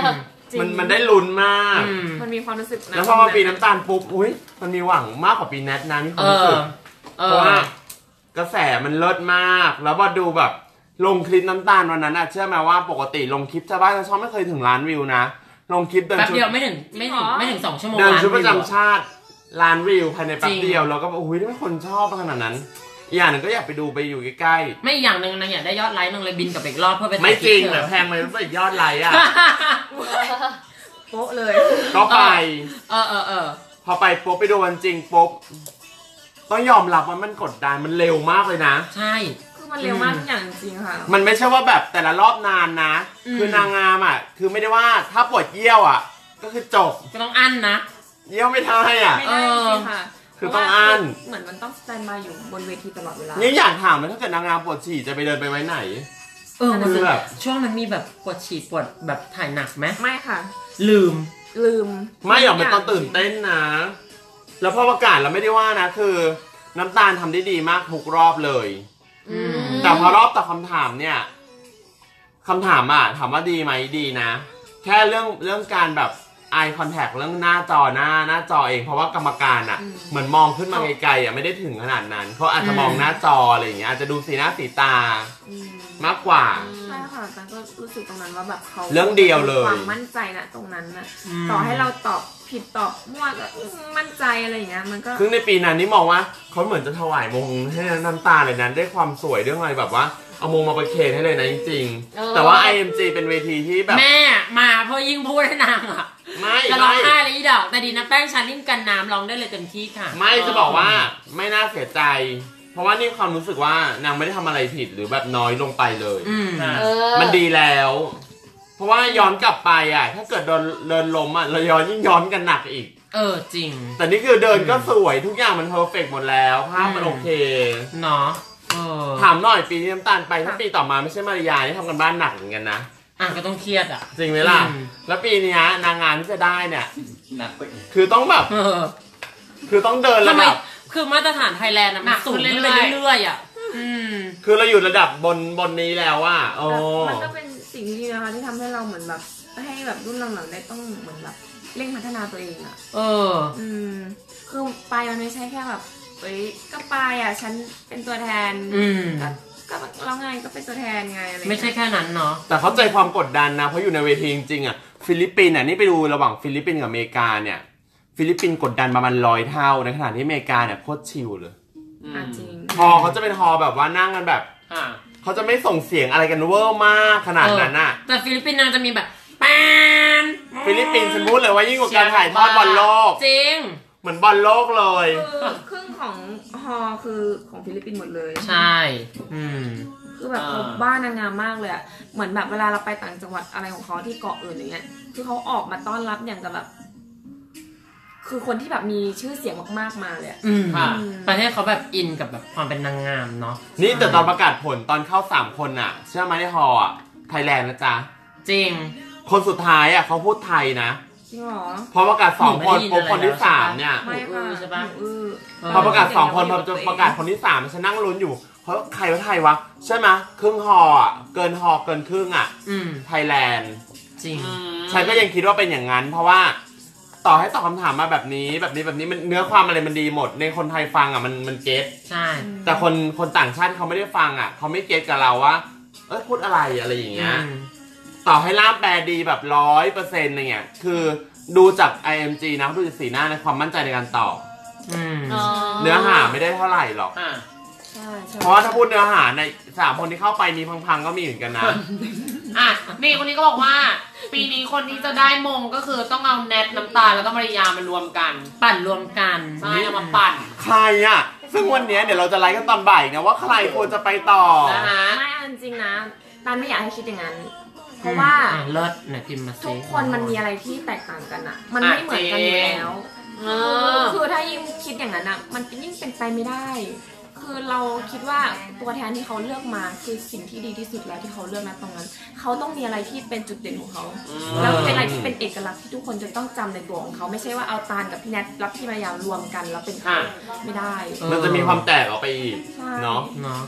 มันมันได้ลุ้นมากมันมีความรู้สึกนะแล้วพอมาปีน้ำตาลปุ๊บอุ้ยมันมีหวังมากกว่าปีแนทนะมีความรู้สึกเพราะว่ากระแสมันเลิศมากแล้วพอดูแบบลงคลิปน้ำตาลวันนั้นอะเชื่อไหมว่าปกติลงคลิปชาวบ้านชาวช่องไม่เคยถึงล้านวิวนะลงคลิปเดินแป๊บชุดเดียวไม่ถึงไม่ถึงไม่ถึงสองชั่วโมงเดินชุดประล้านวิวจำชาติล้านวิวภายในแป๊บเดียวแล้วก็โอ้ยไม่คนชอบขนาดนั้นอีกอย่างหนึ่งก็อยากไปดูไปอยู่ใกล้ๆไม่อย่างหนึ่งนางอยากได้ยอดไลค์นางเลยบินกลับไปอีกรอบเพื่อไปไม่จริงแบบแพงไปไม่ยอดไลค์อะโป๊ะเลยก็ไปเออเออเออพอไปปุ๊บไปดูวันจริงปุ๊บต้องยอมรับว่ามันกดดันมันเร็วมากเลยนะใช่คือมันเร็วมากทุกอย่างจริงๆค่ะมันไม่ใช่ว่าแบบแต่ละรอบนานนะ คือนางงามอ่ะคือไม่ได้ว่าถ้าปวดเยี่ยวอ่ะก็คือจบก็ต้องอั้นนะเยี่ยวไม่ได้อ่ะไม่ได้จริงๆค่ะคือต้องอ่านเหมือนมันต้องสแตนบายอยู่บนเวทีตลอดเวลานี่อยากถามเลยถ้าเกิดนางงามปวดฉี่จะไปเดินไปไว้ไหนเออมันคือแบบช่วงนั้นมีแบบปวดฉี่ปวดแบบถ่ายหนักไหมไม่ค่ะลืมลืมไม่หรอกมันตอนตื่นเต้นนะ แล้วพอประกาศเราไม่ได้ว่านะคือน้ำตาลทำได้ดีมากทุกรอบเลยอืมแต่พอรอบตอบคำถามเนี่ยคำถามอ่ะถามว่าดีไหมดีนะ แค่เรื่องเรื่องการแบบ eye contact เรื่องหน้าจอหน้าหน้าจอเองเพราะว่ากรรมการอ่ะเหมือนมองขึ้นมาไกลๆอ่ะไม่ได้ถึงขนาดนั้นเขาอาจจะมองหน้าจออะไรอย่างเงี้ยอาจจะดูสีหน้าสีตามากกว่าใช่ค่ะแต่ก็รู้สึกตรงนั้นว่าแบบเขาเรื่องเดียวเลยความมั่นใจนะตรงนั้นนะต่อให้เราตอบผิดตอบมั่วก็มั่นใจอะไรอย่างเงี้ยมันก็ซึ่งในปีนั้นนี่มองว่าเขาเหมือนจะถวายมงให้น้ำตาเลยนั้นได้ความสวยเรื่องอะไรแบบว่าเอามงมาประเคนให้เลยนะจริงๆแต่ว่า ไอ เอ็ม จี เป็นเวทีที่แบบแม่มาเพื่อยิ่งพูดให้นางอ่ะไม่จะร้องไม่ไห้เลยอีดอกแต่ดีนะแป้งชาลิ่งกันน้ำร้องได้เลยเต็มที่ค่ะไม่จะบอกว่าไม่น่าเสียใจ เพราะว่านี่ความรู้สึกว่านางไม่ได้ทำอะไรผิดหรือแบบน้อยลงไปเลยอืมเออมันดีแล้ว เพราะว่าย้อนกลับไปอ่ะถ้าเกิดโดนเดินล้มอ่ะเราย้อนยิ่งย้อนกันหนักอีกเออจริงแต่นี่คือเดินก็สวยทุกอย่างมันเพอร์เฟกต์หมดแล้วภาพมันโอเคเนาะเออถามหน่อยปีนี้น้ำตาลไปถ้าปีต่อมาไม่ใช่มาริยานี่ทำกันบ้านหนักเหมือนกันนะอ่ะก็ต้องเครียดอ่ะจริงไหมล่ะอืมแล้วปีนี้นางงามที่จะได้เนี่ยหนักไปอีกคือต้องแบบเออคือต้องเดินทำระไมดับคือมาตรฐานไทยแลนด์อะมันสูงขึ้นไปเรื่อยๆอ่ะอืมคือเราอยู่ระดับบนบนนี้แล้วว่าโอ้มันก็เป็นสิ่งที่ดีนะคะที่ทำให้เราเหมือนแบบให้แบบรุ่นหลังๆได้ต้องเหมือนแบบเร่งพัฒนาตัวเองอ่ะเอออืมคือไปมันไม่ใช่แค่แบบเอ้ยก็ไปอ่ะฉันเป็นตัวแทนอืมก็ก็เราไงก็เป็นตัวแทนไงอะไรไม่ใช่แค่นั้นเนาะแต่เข้าใจความกดดันนะเพราะอยู่ในเวทีจริงๆอ่ะฟิลิปปินส์อ่ะนี่ไปดูระหว่างฟิลิปปินส์กับอเมริกาเนี่ยฟิลิปปินส์กดดันประมาณร้อยเท่าในขณะที่อเมริกาเนี่ยโคตรชิลเลยอ่ะจริงฮอเขาจะเป็นฮอแบบว่านั่งกันแบบอ่าเขาจะไม่ส่งเสียงอะไรกันเวอร์มากขนาดนั้นน่ะแต่ฟิลิปปินส์นางจะมีแบบแปนฟิลิปปินส์ฉันพูดเลยว่ายิ่งกว่าการถ่ายทอดบอลโลกจริงเหมือนบอลโลกเลยคือครึ่งของฮอคือของฟิลิปปินส์หมดเลยใช่ อืมคือแบบเขาบ้านนางงามมากเลยอะเหมือนแบบเวลาเราไปต่างจังหวัดอะไรของเขาที่เกาะอื่นอย่างเงี้ยคือเขาออกมาต้อนรับอย่างกับแบบ คือคนที่แบบมีชื่อเสียงมากๆมาเลยอะอืมค่ะประเทศเขาแบบอินกับแบบความเป็นนางงามเนาะนี่แต่ตอนประกาศผลตอนเข้าสามคนอ่ะเชื่อไหมในฮออ่ะไทยแลนด์นะจ๊ะจริงคนสุดท้ายอ่ะเขาพูดไทยนะจริงเหรอพอประกาศสองคนหนูไม่ได้ยินปุ๊บคนที่อะไรแล้วสามเนี่ยไม่ค่ะใช่ปะหนูอื้อพอประกาศสองคนพอจะประกาศคนที่สามฉันนั่งลุ้นอยู่เพราะใครว่าไทยวะใช่ไหมครึ่งฮออ่ะเกินฮอเกินครึ่งอ่ะอืมไทยแลนด์จริงฉันก็ยังคิดว่าเป็นอย่างนั้น เพราะว่าต่อให้ตอบคำถามมาแบบนี้แบบนี้แบบนี้มันเนื้อความอะไรมันดีหมด ในคนไทยฟังอ่ะมันมันเก็ตใช่แต่คนคนต่างชาติเขาไม่ได้ฟังอ่ะเขาไม่เก็ตกับเราว่าเอ้ยพูดอะไรอะไรอย่างเงี้ยอืมต่อให้ล่ามแปลดีแบบร้อยเปอร์เซ็นต์อะไรเงี้ยคือดูจาก ไอ เอ็ม จี นะดูจากสีหน้าในความมั่นใจในการตอบอืมเนื้อหาไม่ได้เท่าไหร่หรอกอ่าใช่ใช่เพราะว่าถ้าพูดเนื้อหาในสามคนที่เข้าไปมีพังๆก็มีเหมือนกันนะอ่ะนี่คนนี้ก็บอกว่า ปีนี้คนที่จะได้มงก็คือต้องเอาแนทน้ำตาลแล้วก็มาริยามารวมกันปั่นรวมกันใช่เอามาปั่นใครอ่ะซึ่งวันเนี้ยเดี๋ยวเราจะไลฟ์กันตอนบ่ายนะว่าใครควรจะไปต่อนะฮะไม่เอาจริงๆนะตันไม่อยากให้คิดอย่างนั้น เพราะว่าอ่ะเลิศไหนพิมพ์มาสิทุกคนมันมีอะไรที่แตกต่างกันอะมันไม่เหมือนกันอยู่แล้วเออคือถ้ายิ่งคิดอย่างนั้นอะมันยิ่งเป็นไปไม่ได้ คือเราคิดว่าตัวแทนที่เขาเลือกมาคือสิ่งที่ดีที่สุดแล้วที่เขาเลือกนะตรงนั้น เขาต้องมีอะไรที่เป็นจุดเด่นของเขา แล้วเป็นอะไรที่เป็นเอกลักษณ์ที่ทุกคนจะต้องจำในตัวของเขาไม่ใช่ว่าเอาตาลกับพี่แนทรับพี่มายามรวมกันแล้วเป็นเขาไม่ได้มันจะมีความแตกออกไปอีกใช่เนาะเนาะ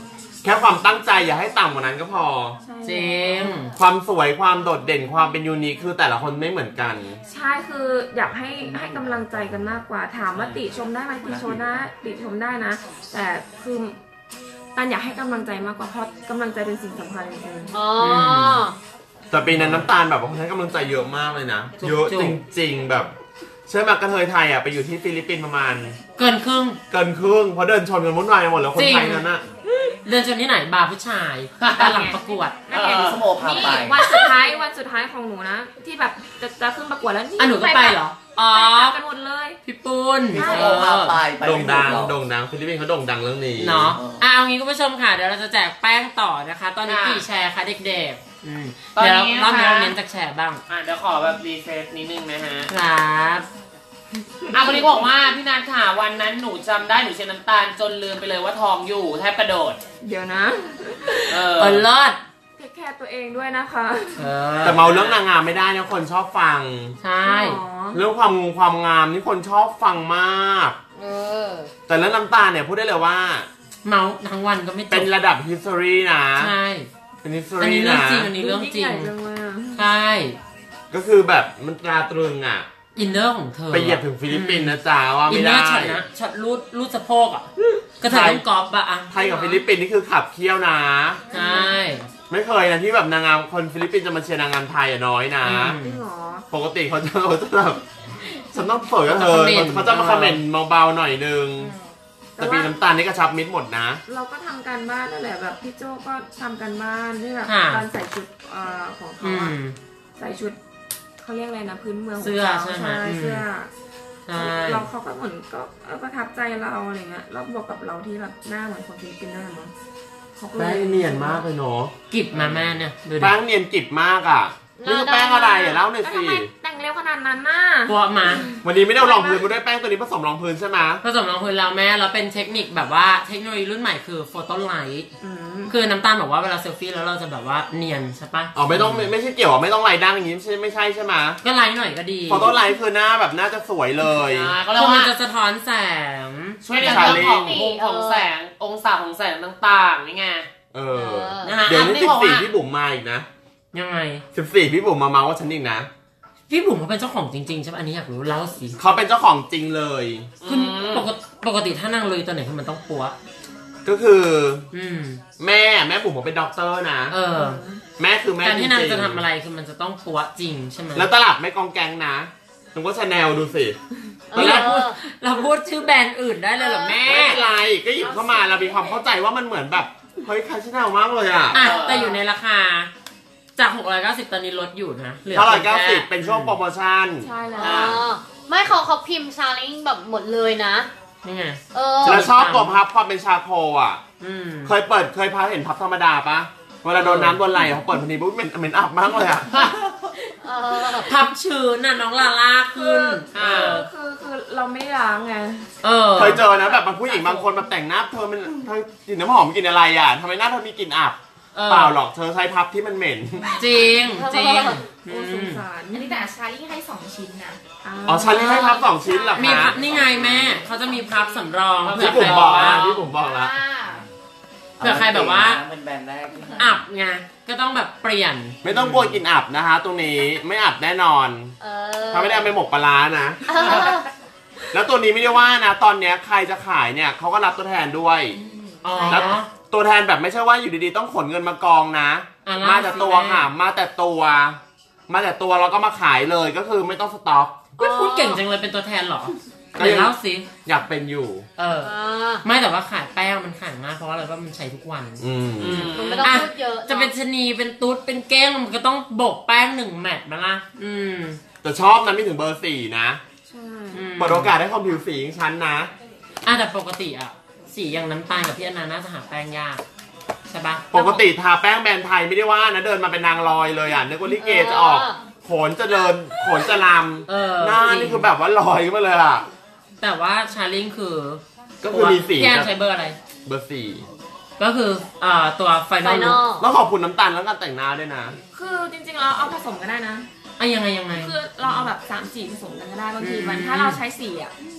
แค่ความตั้งใจอย่าให้ต่ำกว่านั้นก็พอจริงความสวยความโดดเด่นความเป็นยูนิคคือแต่ละคนไม่เหมือนกันใช่คืออยากให้ให้กำลังใจกันมากกว่าถามว่าติชมได้ไหมติชมได้ติชมได้นะ แต่คือตันอยากให้กำลังใจมากกว่าเพราะกำลังใจเป็นสิ่งสำคัญจริงๆอ๋อแต่ปีนั้นน้ำตาลแบบว่าให้กำลังใจเยอะมากเลยนะจุกๆเยอะจริงๆแบบเชื่อไหมกระเทยไทยอ่ะไปอยู่ที่ฟิลิปปินส์ประมาณเกินครึ่งเกินครึ่งเพราะเดินชนกันวุ่นวายหมดแล้วคนไทยนั้นอ่ะเดินจนที่ไหนบาร์ผู้ชายตอนหลังประกวดนั่นไงสโมพาไปวันสุดท้ายวันสุดท้ายของหนูนะ ที่แบบจะจะขึ้นประกวดแล้วนี่อ่ะหนูก็ไปเหรอ อ๋อไปกลับกันหมดเลยพี่ปุ้นมีเอสโมพาอไปไปโด่งดังไม่ถูกหรอกโด่งดังฟิลิปปินส์เขาโด่งดังเรื่องนี้เนาะอ่ะเอางี้คุณผู้ชมค่ะ เดี๋ยวเราจะแจกแป้งต่อนะคะ ตอนนี้กี่แชร์คะเด็กๆอืมตอนเดี๋ยวนี้รอบนี้นะคะเราเน้นจากแชร์บ้างอ่ะเดี๋ยวขอแบบรีเซ็ตนิดนึงนะฮะครับอ่ะคนนี้บอกว่าพี่นัทค่ะวันนั้นหนูจำได้หนูเชียร์น้ำตาลจนลืมไปเลยว่าทองอยู่แทบกระโดดเดี๋ยวนะเออเออเลิศเทคแคร์ตัวเองด้วยนะคะเออแต่เมาเรื่องนางงามไม่ได้นะคนชอบฟังใช่อ๋อเรื่องความความงามนี่คนชอบฟังมากเออแต่เรื่องน้ำตาลเนี่ยพูดได้เลยว่าเมาทั้งวันก็ไม่จบเป็นระดับ history นะใช่เป็นอัน history นี้เรื่องนะจริงอันนี้เรื่องจริงยิ่ใหญ่จังเลยอะใช่ก็คือแบบมันตราตรึงอ่ะอินเนอร์ของเธอไปเหยียบถึงฟิลิปปินส์นะจ๊ะว่าอิไม่นเนอได้ร์ช็อตนะช็อตรูดรูดสะโพกอ่ะก็เธอต้องกอล์ฟอะอ่ะไทยกับฟิลิปปินส์นี่คือขับเคี่ยวนะใช่ไม่เคยนะที่แบบนางงามคนฟิลิปปินส์จะมาเชียร์นางงามไทยอะน้อยนะอืมจริงเหรอปกติเขาจะเขาจะแบบฉันต้องเฝยกับเธอเขาจะคอมเมนต์เขาจะมาคอมเมนต์เบาๆหน่อยนึง แต่ปีน้ำตาลนี่กระชับมิดหมดนะเราก็ทำการบ้านนั่นแหละแบบพี่โจก็ทำการบ้านที่แบบค่ะการใส่ชุดเอ่อของเขาอือะมใส่ชุดเขาเรียกอะไรนะพื้นเมืองของเสื้อขาใช่ไหมอืมเสื้อใช่เราเขาก็เหมือนก็เออประทับใจเราอะไรเงี้ยแล้วบวกกับเราที่แบบหน้าเหมือนคนฟิลิปปินส์นั่นแหละมั้งเขาก็ลแป้งเนียนมากเลยเนาะกิบมาแม่เนี่ยดูดิแป้งเนียนกริบมากอ่ะนี่คือแป้งอะไรอ่ะเล่าหน่อยแล้วสิทำไมแต่งเร็วขนาดนั้นน่ะปัวมาวันนี้ไม่ได้เอารองพื้นมาด้วยแป้งตัวนี้ผสมรองพื้นใช่ไหมผสมรองพื้นแล้วแม่แล้วเป็นเทคนิคแบบว่าเทคโนโลยีรุ่นใหม่คือโฟโต้ไลท์อืมคือน้ำตาลบอกว่าเวลาเซลฟี่แล้วเราจะแบบว่าเนียนใช่ปะอ๋อไม่ต้องไม่ไม่ใช่เกี่ยวกับไม่ต้องไล่ดั้งอย่างนี้ไม่ใช่ไม่ใช่ใช่ไหมก็ไลท์หน่อยก็ดีโฟโต้ไลท์คือหน้าแบบน่าจะสวยเลยอ่าก็คืเรียอก มันว่าจะสะท้อนแสงช่วยในเรื่องของมุมของแสงองศาของแสงต่างๆนี่ไงเออนะคะเดี๋ยวนี้อ่ะสิไม่บบอกสี่ว่าพี่บุ๋มมาอีกนะยังไงสิบสี่พี่บุ๋มมาเมาว่าฉันอีกนะพี่บุ๋มเขาเป็นเจ้าของจริงๆใช่ปะอันนี้อยากรู้เล่าสิเขาเป็นเจ้าของจริงเลยคือปกติปกติถ้านางลุยตัวไหนคือมันต้องปัวก็คืออืมแม่แม่บุ๋มเขาเป็นด็อกเตอร์นะเออแม่คือแม่การจริที่งนางจะทำอะไรคือมันจะต้องปัวจริงใช่ไหมๆแล้วตลับไม่กองแกงนะนึกว่าชาแนลดูสิเออเราพูดเราพูดชื่อแบรนด์อื่นได้เลยเหรอแม่ไม่เป็นไรก็หยิบเข้ามาเรามีความเข้าใจว่ามันเหมือนแบบเฮ้ยคาชาแนลมากเลยอ่ะอ่ะแต่อยู่ในราคาจากหกร้อยเก้าสิบตอนนี้ลดอยู่นะเหลือเท่าไหร่พียงเก้าแค่สิบเป็นช่วงโปรโมชั่นใช่แล้วอ๋อไม่เขาเขาพิมพ์ชาลิงแบบหมดเลยนะนี่ไงเออแล้วชอบตัวพับความเป็นชาโคอ่ะอืมเคยเปิดเคยพับเห็นพับธรรมดาปะเวลาโดนน้ำโดนไหลเขาเปิดพอดีปุ๊บเหม็นเหม็นอับมากเลยอ่ะเออพับชื้นน่ะน้องลาล่าขึ้นอ่าคือคือเราไม่ล้างไงเออเคยเจอนะแบบบางผู้หญิงบางคนแบบแต่งหน้าเธอมันเธอกลิ่นน้ำหอมกลิ่นอะไรอ่ะทำไมหน้าเธอมีกลิ่นอับเออเปล่าหรอกเธอใช้พับที่มันเหม็นจริงจริงโอ้สงสารอันนี้แต่ชาลี่ให้สองชิ้นนะอ๋อฉันให้พับสองชิ้นเหรอมีคะพับนี่ไงแม่เขาจะมีพับสำรองเผื่ที่อผใครมบบ ออก กว่านะที่ผมบอกแล้วเผื่อใครแบบว่าเป็นแบรนด์แรกอับไงก็ต้องแบบเปลี่ยนไม่ต้องกลัวกลิ่นอับนะคะ ตรงนี้ไม่อับแน่นอนเออถ้าไม่ได้เอาไปหมกปลาร้านะเออแล้วตัวนี้ไม่ได้ว่านะ ตอนเนี้ยใครจะขายเนี่ยเขาก็รับตัวแทนด้วยอ๋อแล้วตัวแทนแบบไม่ใช่ว่าอยู่ดีๆต้องขนเงินมากองนะอ่ะเล่ามาแต่ตัวสิแม่ค่ะมาแต่ตัว มาแต่ตัวแล้วก็มาขายเลยก็คือไม่ต้องสต็อกอุ๊ยพูดเก่งจังเลยเป็นตัวแทนเหรอก็ไหนยังเล่าสิอยากเป็นอยู่เอออ่าไม่แต่ว่าขายแป้งมันขายมากเพราะว่าอะไรว่ามันใช้ทุกวันอืมมันไม่ต้องอ่ะพูดเยอะจะเป็นชะนีเป็นตุ๊ดเป็นแก้งมันก็ต้องโบกแป้งหนึ่งแมตต์มาละอืมแต่ชอบนะไม่ถึงเบอร์สี่นะใช่อืมเปิดโอกาสให้ความผิวสีอย่างฉันนะอ่ะแต่ปกติอ่ะสีอย่างน้ำตาลกับพี่อนาน่าจะหาแป้งยากใช่ปะปกติทาแป้งแบรนด์ไทยไม่ได้ว่านะเดินมาเป็นนางลอยเลยอ่ะนึกว่าลิเกจะออกโขนจะเดินโขนจะลเออำหน้านี่คือแบบว่าลอยขึ้นมาเลยอ่ะแต่ว่าชาลิงคือก็คือมีสีพี่แอนใช้เบอร์อะไรเบอร์สี่ก็คือเอ่อตัวไฟนไฟอลนอลต้องขอบคุณน้ำตาลแล้วการแต่งหน้าด้วยนะคือจริงๆเราเอาผสมกันได้นะอ่ะยังไงยังไงคือเราเอาแบบสามสีผสมกันก็ได้บางทีอืมมันถ้าเราใช้สีอ่ะ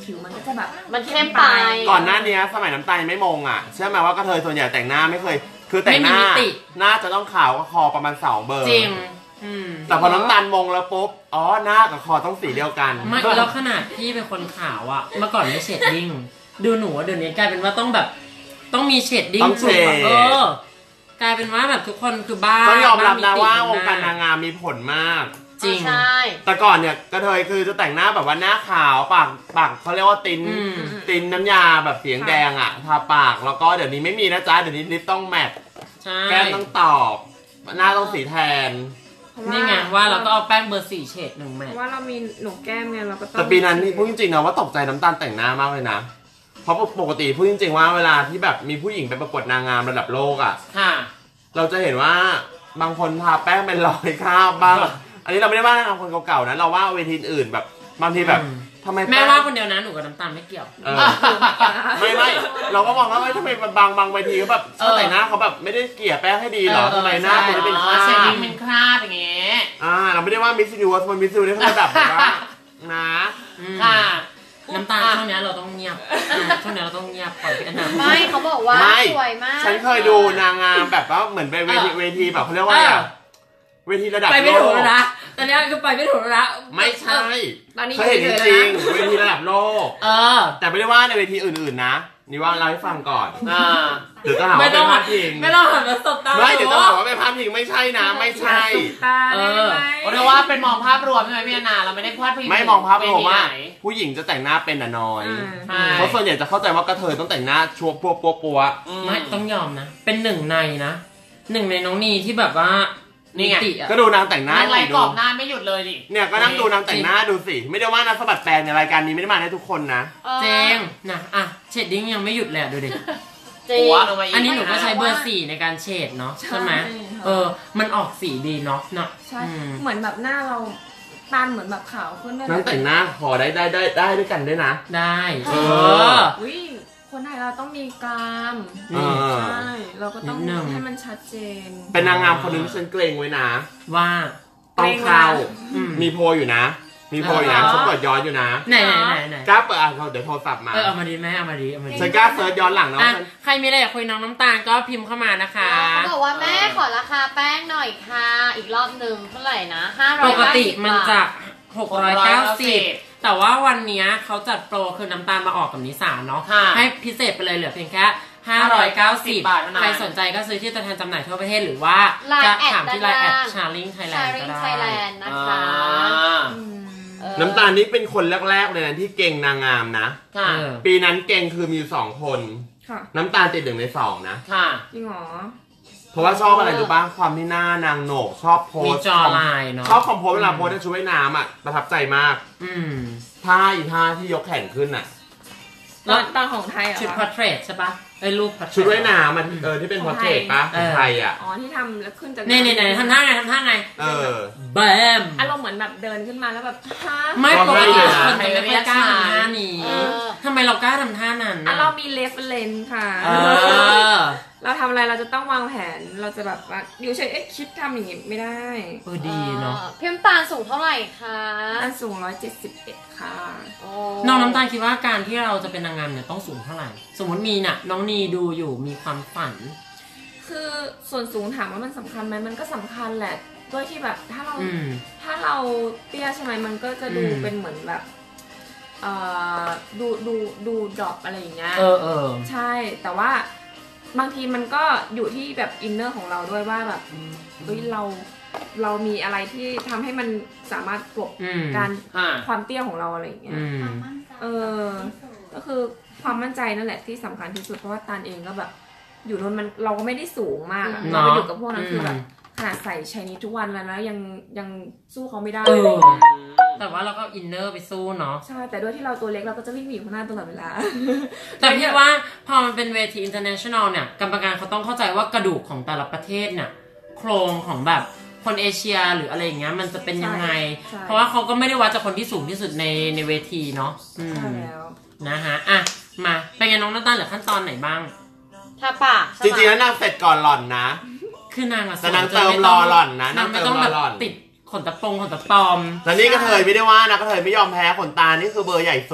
ผิวมันก็จะแบบมันเข้มไปก่อนหน้านี้สมัยน้ำตาลยังไม่มงอ่ะเชื่อไหมว่ากระเทยส่วนใหญ่แต่งหน้าไม่เคย คือแต่งหน้าหน้าจะต้องขาวกับคอประมาณสองเบอร์จริงแต่พอน้ำตาลมงแล้วปุ๊บอ๋อหน้ากับคอต้องสีเดียวกันไม่แล้วขนาดพี่เป็นคนขาวอ่ะเมื่อก่อนไม่เชดดิ้งดูหนูเดี๋ยวนี้กลายเป็นว่าต้องแบบต้องมีเชดดิ้งต้องเชดเออกลายเป็นว่าแบบทุกคนคือบ้าต้องยอมรับนะว่าวงการนางงามมีผลมากจริงใช่แต่ก่อนเนี่ยกระเทยคือจะแต่งหน้าแบบว่าหน้าขาวปากปากเขาเรียกว่าตินตินน้ำยาแบบเสียงแดงอ่ะทาปากแล้วก็เดี๋ยวนี้ไม่มีนะจ๊ะเดี๋ยวนี้ลิปต้องแมทแก้มต้องตอบหน้าต้องสีแทนนี่ไงว่าเราก็เอาแป้งเบอร์สี่เฉดหนึ่งแมทเพราะว่าเรามีหนูแก้มไงเราก็ต้องแต่ปีนั้นนี่พูดจริงๆนะว่าตกใจน้ำตาลแต่งหน้ามากเลยนะเพราะปกติพูดจริงๆว่าเวลาที่แบบมีผู้หญิงไปประกวดนางงามระดับโลกอ่ะเราจะเห็นว่าบางคนทาแป้งเป็นรอยคราบบ้างอันนี้เราไม่ได้ว่านางงามคนเก่าๆนะเราว่าเวทีอื่นแบบบางทีแบบทำไมแม่ว่าคนเดียวนะหนูกับน้ำตาลไม่เกี่ยวไม่ไม่เราก็มองว่าทำไมบางบางเวทีเขาแบบแต่งหน้าเขาแบบไม่ได้เกลี่ยแป้งให้ดีหรอทำไมหน้าคนเป็นคราบเชดดิ้งเป็นคราบอย่างเงี้ยอ่าเราไม่ได้ว่ามิสซิวส์มันมิสซิวส์เขาระดับแบบว่านะค่ะน้ำตาลช่วงนี้เราต้องเงียบช่วงนี้เราต้องเงียบปล่อยพี่อนาไม่เขาบอกว่าสวยมากฉันเคยดูนางงามแบบว่าเหมือนไปเวทีเวทีแบบเขาเรียกว่าอะไรเวทีระดับโลกไปไม่ถูกแล้วนะตอนนี้คือไปไม่ถูกแล้วไม่ใช่เคยเห็นจริงเวทีระดับโลกเออแต่ไม่ได้ว่าในเวทีอื่นๆนะนี่ว่าเล่าให้ฟังก่อนอ่าเดี๋ยวจะหาว่าเป็นภาพพิงไม่ต้องหันมาสบตาไม่เดี๋ยวจะหาว่าเป็นภาพพิงไม่ใช่นะไม่ใช่เออเรียกว่าเป็นมองภาพรวมใช่ไหมพี่อนาเราไม่ได้พาดพิงไม่มองภาพรวมว่าผู้หญิงจะแต่งหน้าเป็นน่ะน้อยเพราะส่วนใหญ่จะเข้าใจว่ากระเทยต้องแต่งหน้าชัวร์ปัวปัวปัวไม่ต้องยอมนะเป็นหนึ่งในนะหนึ่งในน้องนีที่แบบว่านี่ไงก็ดูนางแต่งหน้าอะไรกรอบหน้าไม่หยุดเลยดิเนี่ยก็นั่งดูนางแต่งหน้าดูสิไม่ได้ว่านะสะบัดแปลงในรายการนี้ไม่ได้มาให้ทุกคนนะเจงนะอ่ะเชดดิ้งยังไม่หยุดเลยดูดิจริงอันนี้หนูก็ใช้เบอร์สี่ในการเชดเนาะใช่ไหมเออมันออกสีดีเนาะเนาะใช่เหมือนแบบหน้าเราตาเหมือนแบบขาวขึ้นด้วยนางแต่งหน้าขอได้ได้ได้ได้ด้วยกันด้วยนะได้เออคนไทยเราต้องมีกรามใช่เราก็ต้องให้มันชัดเจนเป็นนางงามคนนึงที่ฉันเกรงไว้นะว่าต้องเข้ามีโพอยู่นะมีโพอยู่นะฉันเปิดย้อนอยู่นะไหนไหนไหนไหนกล้าเปิดอ่ะเดี๋ยวโทรศัพท์มาเออเอามาดีไหมเอามาดีเอามาดีฉันกล้าเซิร์ชย้อนหลังนะใครมีอะไรอยากคุยน้องน้ำตาลก็พิมพ์เข้ามานะคะเขาบอกว่าแม่ขอราคาแป้งหน่อยค่ะอีกรอบหนึ่งเท่าไหร่นะห้าร้อยปกติมันจะหกร้อยเก้าสิบแต่ว่าวันนี้เขาจัดโปรคือน้ำตาลมาออกกับนิสาเนาะให้พิเศษไปเลยเหลือเพียงแค่ห้าร้อยเก้าสิบบาทใครสนใจก็ซื้อที่ตัวแทนจำหน่ายทั่วประเทศหรือว่าจะถามที่ไลน์แอดชาลิงไทยแลนด์ก็ได้นะคะน้ำตาลนี่เป็นคนแรกๆเลยนะที่เก่งนางงามนะปีนั้นเก่งคือมีสองคนน้ำตาลติดหนึ่งในสองนะจริงหรอเพราะว่าชอบอะไรรู้ป่ะความที่หน้านางโหนกชอบโพสจอลายเนาะชอบคอมโพสเวลาโพสในชุดว่ายน้ำอ่ะประทับใจมากท่าอีท่าที่ยกแขนขึ้นอ่ะแล้วตอนของไทยอ่ะชุดพอร์เทรตใช่ปะไอ้รูปชุดว่ายน้ำมันเออที่เป็นพอร์เทรตปะของไทยอ่ะอ๋อที่ทำแล้วขึ้นจากเนี่ยเนี่ยทำท่าไงทำท่าไงเออแบมอารมณ์เหมือนแบบเดินขึ้นมาแล้วแบบท่าไม่ปกติคนไทยไม่กล้าทำท่านี้ทำไมเรากล้าทำท่านั้นอ่ะเรามีเรฟเฟรนซ์ค่ะเราทำอะไรเราจะต้องวางแผนเราจะแบบว่าอยู่เฉยเอ๊ะคิดทำอย่างงี้ไม่ได้เออดีเนาะพี่น้ำตาลสูงเท่าไหร่คะน้ำตาลสูงร้อยเจ็ดสิบเอ็ดค่ะน้องน้ำตาลคิดว่าการที่เราจะเป็นนางงามเนี่ยต้องสูงเท่าไหร่สมมติมีน่ะน้องนีดูอยู่มีความฝันคือส่วนสูงถามว่ามันสำคัญไหมมันก็สำคัญแหละด้วยที่แบบถ้าเราถ้าเราเตี้ยใช่ไหมมันก็จะดูเป็นเหมือนแบบเอ่อดูดูดูดรอปอะไรอย่างเงี้ยเออเออใช่แต่ว่าบางทีมันก็อยู่ที่แบบอินเนอร์ของเราด้วยว่าแบบเฮ้ยเราเรามีอะไรที่ทำให้มันสามารถกลบการความเตี้ยของเราอะไรอย่างเงี้ยเออก็คือความมั่นใจนั่นแหละที่สำคัญที่สุดเพราะว่าตาลเองก็แบบอยู่นู้นมันเราก็ไม่ได้สูงมากเราไปอยู่กับพวกนั้นคือแบบขนาดใส่ชายนี้ทุกวันแล้วนะยังยังสู้เขาไม่ได้แต่ว่าเราก็อินเนอร์ไปสู้เนาะใช่แต่ด้วยที่เราตัวเล็กเราก็จะวิ่งหนีข้างหน้าตลอดเวลาแต่พี่ว่าพอมันเป็นเวที international เนี่ยกรรมการเขาต้องเข้าใจว่ากระดูกของแต่ละประเทศเนี่ยโครงของแบบคนเอเชียหรืออะไรอย่างเงี้ยมันจะเป็นยังไงเพราะว่าเขาก็ไม่ได้วัดจากคนที่สูงที่สุดในในเวทีเนาะใช่แล้วนะฮะอ่ะมาเป็นไงน้องน้ำตาลเหลือขั้นตอนไหนบ้างทาปากจริงๆแล้วนางเสร็จก่อนหล่อนนะคือนางอะแต่นางเติมรอหล่อนนะนางไม่ต้องแบบติดขนตะปงขนตะปอมแต่นี่ก็เธอไม่ได้ว่านะก็เธอไม่ยอมแพ้ขนตานี่คือเบอร์ใหญ่สุด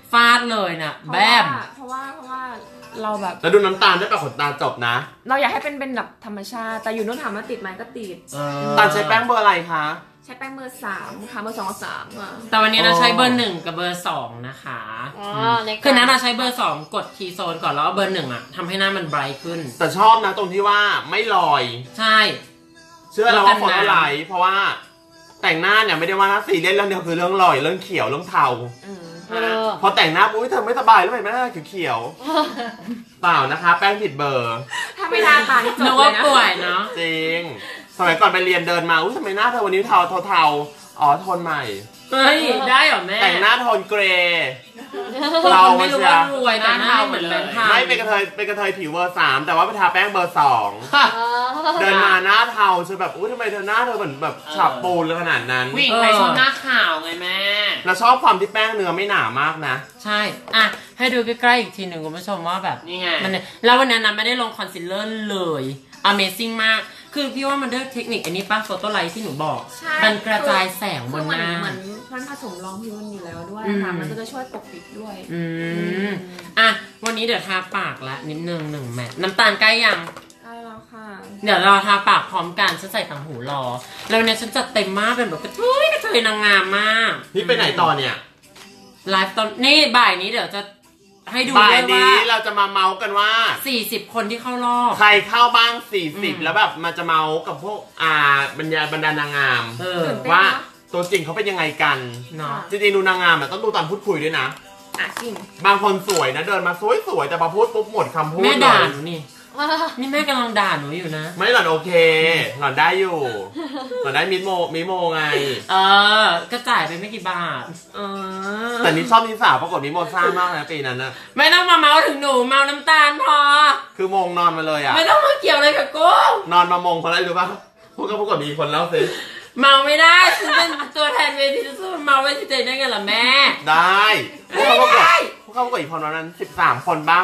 ฟาดเลยนะแบมเพราะว่าเพราะว่าเราแบบแล้วดูน้ำตาลด้วยปะขนตาจบนะเราอยากให้เป็นเป็นแบบธรรมชาติแต่อยู่นู้นถามว่าติดไหมก็ติดตาลใช้แป้งเบอร์อะไรคะใช้แป้งเบอร์สามค่ะเบอร์สองกับสามค่ะแต่วันนี้เราใช้เบอร์หนึ่งกับเบอร์สองนะคะอ๋อในการคือนั้นเราใช้เบอร์สองกดทีโซนก่อนแล้วก็เบอร์หนึ่งอะทำให้หน้ามันไบรท์ขึ้นแต่ชอบนะตรงที่ว่าไม่ลอยใช่เชื่อแล้วว่าคนละไหลเพราะว่าแต่งหน้าเนี่ยไม่ได้ว่าหน้าสีเล่นเรื่องเดียวคือเรื่องลอยเรื่องเขียวเรื่องเทาเออพอแต่งหน้าปุ๊บเธอไม่สบายแล้วทำไมหน้าเขียวๆเปล่านะคะ แป้งผิดเบอร์ถ้าไม่ทาตานี่จนึบกเลว่ายนะป่วยเนาะจริง สมัยก่อนไปเรียนเดินมาอุ้ยทำไมหน้าเธอวันนี้เทาเทาๆอ๋อโทนใหม่เฮ้ยได้เหรอแม่แต่งหน้าโทนเกรย์เราไม่รู้ว่ารวยแต่หน้าเหมือนแบงค์พันไม่เป็นกระเทยเป็นกระเทยผิวเบอร์สามแต่ว่าไปทาแป้งเบอร์สอง เดินมาหน้าเทาฉันแบบอุ้ยทำไมเธอหน้าเธอเหมือนแบบฉาบปูนเลยขนาดนั้นวิ่งไปชอบหน้าขาวไงแม่แล้วชอบความที่แป้งเนื้อไม่หนามากนะใช่อ่ะให้ดูใกล้ๆอีกทีหนึ่งคุณผู้ชมว่าแบบนี่ไงมันแล้ววันนั้นนะไม่ได้ลงคอนซีลเลอร์เลย Amazing มาก คือพี่ว่ามันด้วยเทคนิคอันนี้ป้าโฟโต้ไลท์ที่หนูบอกใช่มันกระจายแสงบคือน เหมืหอนน้าเหมือนมันผสมรองพื้นอยู่แล้วด้วยอืมค่ะมันก็จะช่วยปกปิดด้วยอืมอ่ะวันนี้เดี๋ยวทาปากละนิดนึงหนึ่งแมทน้ำตาลใกล้ยังได้แล้วค่ะเดี๋ยวเราทาปากพร้อมกันฉันใส่ต่างหูรอ แล้ววันนี้ฉันจัดเต็มมากเป็นแบบกระเทยกระเทยนางงามมากนี่ไปไหนต่อเนี่ยไลฟ์ตอนนี่บ่ายนี้เดี๋ยวจะให้ดูบ่ายด้วยว่านี้เราจะมาเมาส์กันว่าสี่สิบคนที่เข้ารอบใครเข้าบ้าง สี่สิบอืมแล้วแบบมาจะเมาส์กับพวกอ่าบรรดาบรรดานางงามเออตื่นเต้นว่าเนอะตัวจริงเขาเป็นยังไงกันเนาะจริงๆดูนางงามอะต้องดูตอนพูดคุยด้วยนะอ่ะจริงบางคนสวยนะเดินมาสวยๆแต่พอพูดปุ๊บหมดคำพูดแม่เลด่าย หนูนี่ นี่แม่กำลังด่าหนูอยู่นะไม่หล่อนโอเค หล่อนได้อยู่ หล่อนได้มิโมมิโมไงเออ ก็จ่ายไปไม่กี่บาทเออแต่นี่ชอบนิสาปรากฏมิโมซ่ามากนะปีนั้นนะไม่ต้องมาเมาถึงหนูเมาน้ำตาลพอคือมงนอนมาเลยอ่ะไม่ต้องมาเกี่ยวอะไรกับกูนอนมามงเพราะอะไรรู้ป่ะพูดก็พูดกับมีคนแล้วสิเมาไม่ได้ฉันเป็นตัวแทนเวทีจะสู้เมาเวทีใจได้ไงล่ะแม่ได้พวกเขาประกวดพวกเขาประกวดอีกคนวันนั้นสิบสามคนบ้าง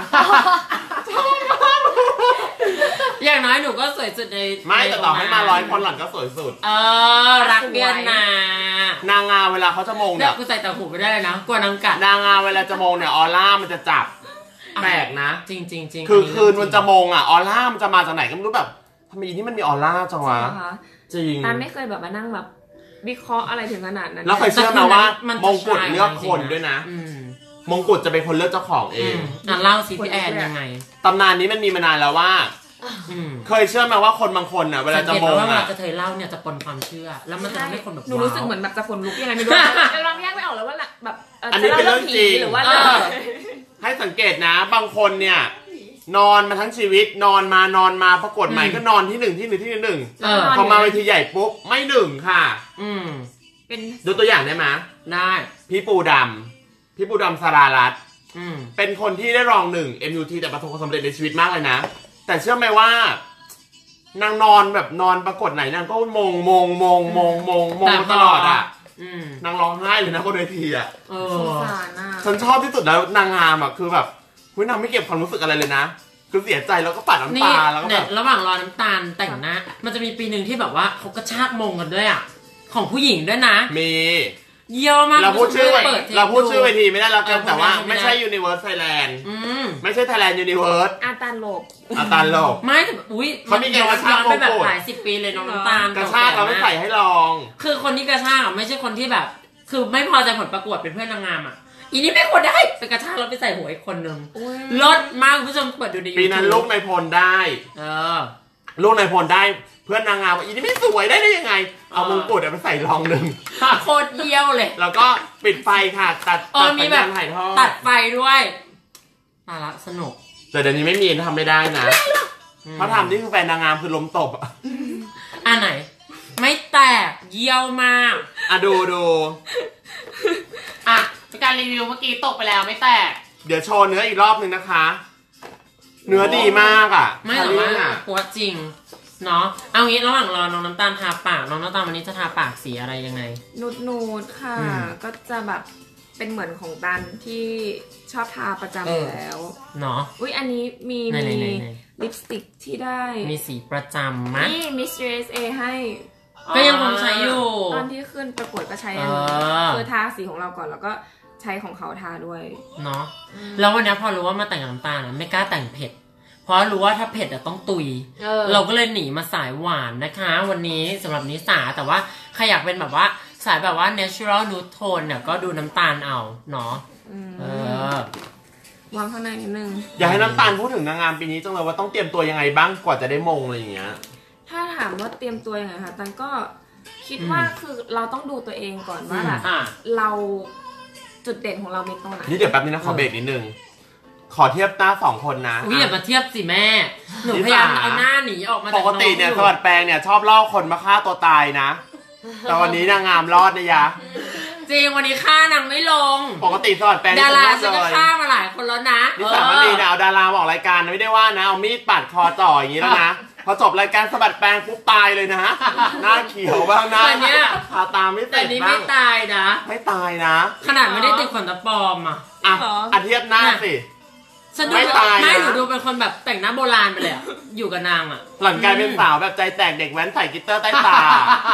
อย่างน้อยหนูก็สวยสุดในไม่แต่ต่อให้มาร้อยคนหล่อนก็สวยสุดเออ รักเบียนนานางงามเวลาเขาจะมงเดี๋เนี่ยวย กูใส่ต่างหูไปได้เลยนะกลัวนางกัดนางงามเวลาจะมงเนี่ยออร่ามันจะจับแปลกนะจริงจริงจริงคือคืนมันจะมงอ่ะออร่ามันจะมาจากไหนก็ไม่รู้แบบทำไมอีนี่มันมีออร่าจังวะนะคะจริงตานไม่เคยแบบมานั่งแบบวิเคราะห์อะไรถึงขนาดนั้นแล้วเคยเชื่อไหมว่ามงกุฎเลือกคนด้วยนะอืมมงกุฎจะเป็นคนเลือกเจ้าของเออืงมอ่ะเล่าสิพี่แอนยังไงตำนานนี้มันมีมานานแล้วว่าอืมเคยเชื่อไหมว่าคนบางคนน่ะเวลาจะสังมเกตงว่าเวลาอ่ะจะเธอเล่าเนี่ยจะปนความเชื่อ แล้วมันจะทำให้คนแบบหนูรู้สึกเหมือนแบบจะขนลุกยังไงไม่รู้ แต่เราแยกไม่ออกแล้วว่าแบบเอันนี้เป็นเรื่องจริงหรือว่าเอเรื่องอให้สังเกตนะ บางคนเนี่ยนอนมาทั้งชีวิตนอนมานอนมาปรากฏใหม่ก็นอนที่หนึ่งที่หนึ่งที่หนึ่งเออพอมาเวทีใหญ่ปุ๊บไม่หนึ่งค่ะอืมเป็นดูตัวอย่างได้ไหมได้พี่ปูดำพี่ปูดำสรารัตน์อืมเป็นคนที่ได้รองหนึ่ง เอ็ม ยู ที แต่ประสบความสำเร็จในชีวิตมากเลยนะ แต่เชื่อไหมว่านางนอนแบบนอนปรากฏไหนนางก็มงมงมงมงมงมงตลอดอ่ะอืมนางร้องไห้เลยนะบนเวทีอ่ะเอสงอสารน่ะฉันชอบที่สุดแล้วนางงามอ่ะคือแบบเฮ้ยนางไม่เก็บความรู้สึกอะไรเลยนะ คือเสียใจแล้วก็ปัดน้ำนี่ตาแล้วก็เนี่แบยบระหว่างรอน้ำตาลแต่งหน้า มันจะมีปีหนึ่งที่แบบว่าเขากระชากมงกันด้วยอ่ะ ของผู้หญิงด้วยนะมีเยี่ยมมากเราพูดชื่อปิทปเราพูดชื่อเวทีไม่ได้แล้วกันเออแต่ว่าพูดไม่ได้ไม่ใช่ Universe Thailand อืมไม่ใช่ Thailand Universe อาตานโลบอาตาลโลกไม่แต่แบบอุ้ยเขามีการกระชากย้อนไปแบบมงกุฎหลายสิบปีเลยน้องน้ำตาลกระชากเราไม่ใส่ให้ลองคือคนที่กระชากอ่ะไม่ใช่คนที่แบบ คือไม่พอใจผลประกวดเป็นเพื่อนนางงามอ่ะ อีนี่ไม่ควรได้ไปกระชากแล้วไปใส่หัวอีกคนนึงลดมากคุณผู้ชมเปิดดูในยูทูบปีนั้นลูกในพลได้เออลูกในพลได้เพื่อนนางงามว่าอีนี่ไม่สวยได้ได้ยังไง เอามงกุฎเอาไปใส่รองหนึ่งโคตรเยี่ยวเลยแล้วก็ปิดไฟค่ะ ตัดเอตัอดมีสัญแบญาบณถ่ายทอดตัดไฟด้วยตาละสนุกแต่เดี๋ยวนี้ไม่มีทำไม่ได้นะเพราะทำนี่คือแฟนนางงามคือล้มตบอะอันไหน ไม่แตกเยี่ยวมากอ่ะดูดูอ่ะการรีวิวเมื่อกี้ตกไปแล้วไม่แตกเดี๋ยวโชว์เนื้ออีกรอบหนึ่งนะคะ เนื้อดีมากอ่ะไม่หรอกว่าอ่ะปวดจริง เนาะเอางี้ระหว่างรอน้องน้ำตาลทาปากน้องน้ำตาลวันนี้จะทาปากสีอะไรยังไงนูดนูดค่ะอืมก็จะแบบเป็นเหมือนของตันที่ชอบทาประจำเอออยู่แล้วเนาะอุ้ยอันนี้มีไหนมีไหนไหนไหนลิปสติกที่ได้มีสีประจำมะนี่มิสเตอร์เอสเอให้ก็ยังคงใช้อยู่ตอนที่ขึ้นประกวดก็ใช้อันเอนี้อคือทาสีของเราก่อนแล้วก็ใช้ของเขาทาด้วยเนาะแล้ววันนี้พอรู้ว่ามาแต่งน้ำตาลไม่กล้าแต่งเผ็ดเพราะรู้ว่าถ้าเผ็ดอะต้องตุย เออ เราก็เลยหนีมาสายหวานนะคะวันนี้สำหรับนิสาแต่ว่าใครอยากเป็นแบบว่าสายแบบว่า natural nude tone เนี่ยก็ดูน้ำตาลเอาเนาะเออวางข้างในนิดนึงอยากให้น้ำตาลพูดถึงนางงามปีนี้จังเลยว่าต้องเตรียมตัวยังไงบ้างกว่าจะได้มงอะไรอย่างเงี้ยถ้าถามว่าเตรียมตัวยังไงคะตันก็คิดว่าคือเราต้องดูตัวเองก่อนว่าแบบเราจุดเด่นของเรามีตรงไหนนี่เดี๋ยวแป๊บนึงนะขอเบรกนิดนึงขอเทียบหน้าสองคนนะอุ้ยอย่ามาเทียบสิแม่หนูพยายามเอาหน้าหนีออกมาปกติเนี่ยสวัสดิ์แปลงเนี่ยชอบล่อคนมาฆ่าตัวตายนะแต่วันนี้นางงามรอดนะยะจริงวันนี้ฆ่านางไม่ลงปกติสวัสดิ์แปลงดาราฉันก็ฆ่ามาหลายคนแล้วนะนิสามณีเนี่ยเอาดาราออกรายการไม่ได้ว่านะเอามีดปัดคอจ่ออย่างนี้แล้วนะพอจบรายการสะบัดแปลงปุ๊บตายเลยนะหน้าเขียวบ้างหน้าทาตาไม่แต่นี่ไม่ตายนะไม่ตายนะขนาดไม่ได้ติดขนตาปลอมอ่ะอ่ะอาเทียบหน้าสิไม่ตายนะไม่หนูดูเป็นคนแบบแต่งหน้าโบราณไปเลยอยู่กับนางอ่ะหลังกลายเป็นสาวแบบใจแตกเด็กแว้นใส่กิตเตอร์ใต้ตา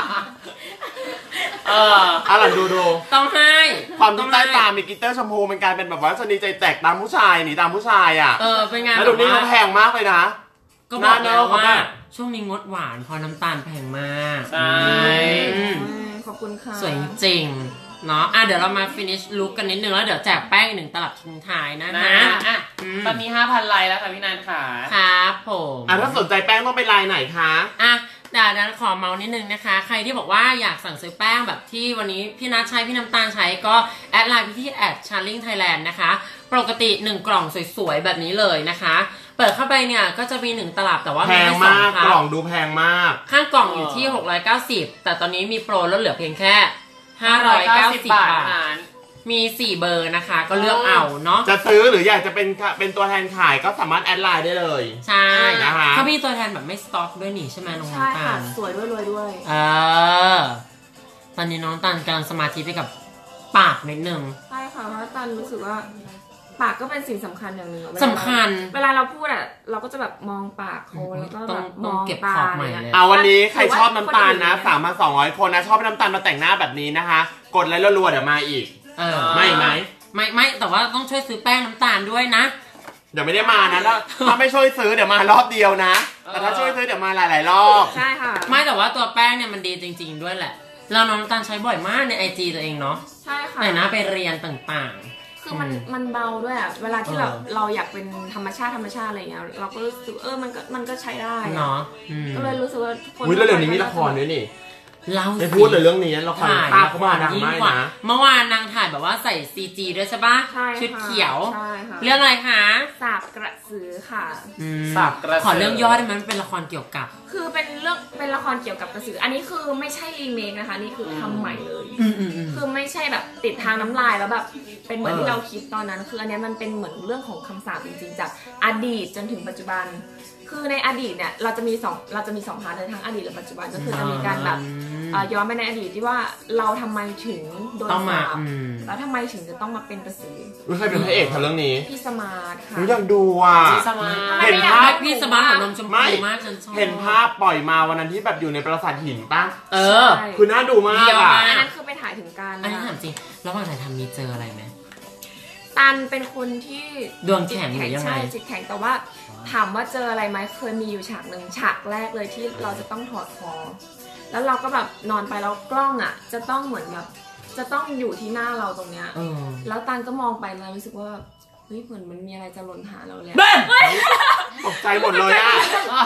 เอออ่ะหลังดูดูต้องให้ความที่ใต้ตามีกิตเตอร์ชมพูมันกลายเป็นแบบว่าชนีใจแตกตามผู้ชายหนีตามผู้ชายอ่ะเออเป็นไงแล้วดูนี่เขาแพงมากเลยนะก็บอกแล้วว่าช่วงนี้งดหวานเพราะน้ำตาลแพงมากใช่ขอบคุณค่ะสวยจริงเนาะอ่ะเดี๋ยวเรามา finish look กันนิดนึงแล้วเดี๋ยวแจกแป้งอีกหนึ่งตลับทิ้งท้ายนะนะอ่ะตอนนี้ ห้าพัน ไลค์แล้วค่ะพี่นันค่ะครับผมอ่ะถ้าสนใจแป้งต้องไปไลน์ไหนคะอ่ะเดี๋ยวนั้นขอเมาส์นิดนึงนะคะใครที่บอกว่าอยากสั่งซื้อแป้งแบบที่วันนี้พี่นัทใช้พี่น้ำตาลใช้ก็แอดไลน์ไปที่แอด charling thailand นะคะปกติหนึ่งกล่องสวยๆแบบนี้เลยนะคะเปิดเข้าไปเนี่ยก็จะมีหนึ่งตลับแต่ว่าแพงมากกล่องดูแพงมากข้างกล่องอยู่ที่หกร้อยเก้าสิบแต่ตอนนี้มีโปรลดเหลือเพียงแค่ห้าร้อยเก้าสิบบาทมีสี่เบอร์นะคะก็เลือกเอาเนาะจะซื้อหรืออยากจะเป็นเป็นตัวแทนขายก็สามารถแอดไลน์ได้เลยใช่นะคะเขามีตัวแทนแบบไม่สต็อกด้วยนี่ใช่ไหมน้องน้ำตาลสวยด้วยรวยด้วยเออตอนนี้น้องตาลกำลังสมาธิไปกับปากนิดนึงใช่ค่ะเพราะตาลรู้สึกว่าปากก็เป็นสิ่งสำคัญอย่างหนึ่งสำคัญเวลาเราพูดอ่ะเราก็จะแบบมองปากเขาแล้วก็แบบมองเก็บขอบใหม่เลยเอาวันนี้ใครชอบน้ำตาลนะสามพันสองร้อยคนนะชอบน้ำตาลมาแต่งหน้าแบบนี้นะคะกดไลค์รัวๆเดี๋ยวมาอีกเออไม่ไหมไม่ไม่แต่ว่าต้องช่วยซื้อแป้งน้ำตาลด้วยนะเดี๋ยวไม่ได้มานะแล้วถ้าไม่ช่วยซื้อเดี๋ยวมารอบเดียวนะแต่ถ้าช่วยซื้อเดี๋ยวมาหลายๆรอบใช่ค่ะไม่แต่ว่าตัวแป้งเนี่ยมันดีจริงๆด้วยแหละเราน้ำตาลใช้บ่อยมากในไอจีตัวเองเนาะใช่ค่ะแต่นะไปเรียนต่างๆคือมันมันเบาด้วยอ่ะเวลาที่แบบเราอยากเป็นธรรมชาติธรรมชาติอะไรเงี้ยเราก็รู้สึกเออมันก็มันก็ใช้ได้เนาะก็เลยรู้สึกว่าคนอุ้ยแล้วเดี๋ยวนี้มีละครด้วยนี่เราไม่พูดเลยเรื่องนี้เราถ่ายตาเข้ามาดังมากนะเมื่อวานนางถ่ายแบบว่าใส่ ซี จี ด้วยใช่ปะชุดเขียวเรื่องอะไรคะสาบกระสือค่ะสาบกระสือขอเรื่องย่อได้ไหมมันเป็นละครเกี่ยวกับคือเป็นเรื่องเป็นละครเกี่ยวกับกระสืออันนี้คือไม่ใช่รีเมคนะคะนี่คือทำใหม่เลยคือไม่ใช่แบบติดทางน้ำลายแล้วแบบเป็นเหมือนที่เราคิดตอนนั้นคืออันนี้มันเป็นเหมือนเรื่องของคำสาปจริงๆจากอดีตจนถึงปัจจุบันคือในอดีตเนี่ยเราจะมีสองเราจะมีสองพาร์ทในทั้งอดีตและปัจจุบันก็คือจะมีการแบบย้อนไปในอดีตที่ว่าเราทำไมถึงโดนสาปแล้วทำไมถึงจะต้องมาเป็นกระสือรู้ใครเป็นพระเอกคะเรื่องนี้พี่สมาร์ทค่ะรู้อยากดูอ่ะพี่สมาร์ทเห็นภาพพี่สมาร์ทของนมชมพูมากฉันชอบเห็นภาพปล่อยมาวันนั้นที่แบบอยู่ในปราสาทหินป่ะเออคือน่าดูมากอ่ะอันนั้นคือไปถ่ายถึงการอันนี้ถามจริงแล้ววันถ่ายทำมีเจออะไรไหมตันเป็นคนที่ดวงแข็งหรือยังไงจิตแข็งแต่ว่าถามว่าเจออะไรไหมเคยมีอยู่ฉากหนึ่งฉากแรกเลยที่เราจะต้องถอดคอแล้วเราก็แบบนอนไปแล้วกล้องอ่ะจะต้องเหมือนแบบจะต้องอยู่ที่หน้าเราตรงเนี้ยแล้วตันก็มองไปแล้วรู้สึกว่าเฮ้ยเหมือนมันมีอะไรจะหล่นหาเราแล้วตกใจหมดเลยอ่ะ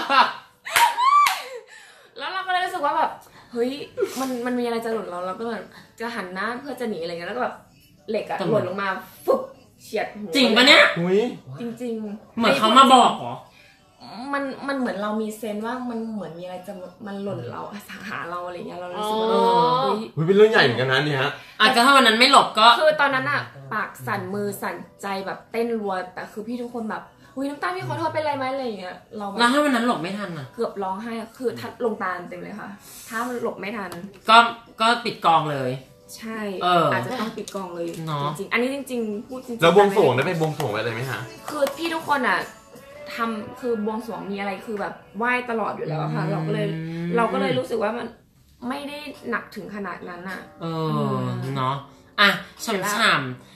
แล้วเราก็เลยรู้สึกว่าแบบเฮ้ยมันมันมีอะไรจะหล่นเราเราก็แบบจะหันหน้าเพื่อจะหนีอะไรเงี้ยแล้วก็แบบเหล็กอะหล่นลงมาฟุบเฉียดหัวจริงปะเนี่ยจริงๆเหมือนเขามาบอกเหรอมันมันเหมือนเรามีเซนว่ามันเหมือนมีอะไรจะมันหล่นเราหาเราอะไรเงี้ยเรารู้สึกว่าเออเป็นเรื่องใหญ่เหมือนกันนะเนี่ยฮะอาจจะถ้าวันนั้นไม่หลบก็คือตอนนั้นอะปากสั่นมือสั่นใจแบบเต้นรัวแต่คือพี่ทุกคนแบบอุ้ยน้ำตาพี่ขอโทษเป็นไรไหมอะไรอย่างเงี้ยเราแล้วถ้าวันนั้นหลบไม่ทันอะเกือบร้องไห้คือทัดลงตาเต็มเลยค่ะถ้ามันหลบไม่ทันก็ก็ปิดกองเลยใช่อาจจะต้องปิดกองเลยจริงๆอันนี้จริงๆพูดจริงๆแล้วบวงสรวงได้ไปบวงสรวงไปเลยไหมฮะคือพี่ทุกคนอ่ะทำคือบวงสรวงมีอะไรคือแบบไหว้ตลอดอยู่แล้วค่ะเราก็เลยเราก็เลยรู้สึกว่ามันไม่ได้หนักถึงขนาดนั้นอ่ะเออเนาะอ่ะฉ่ำ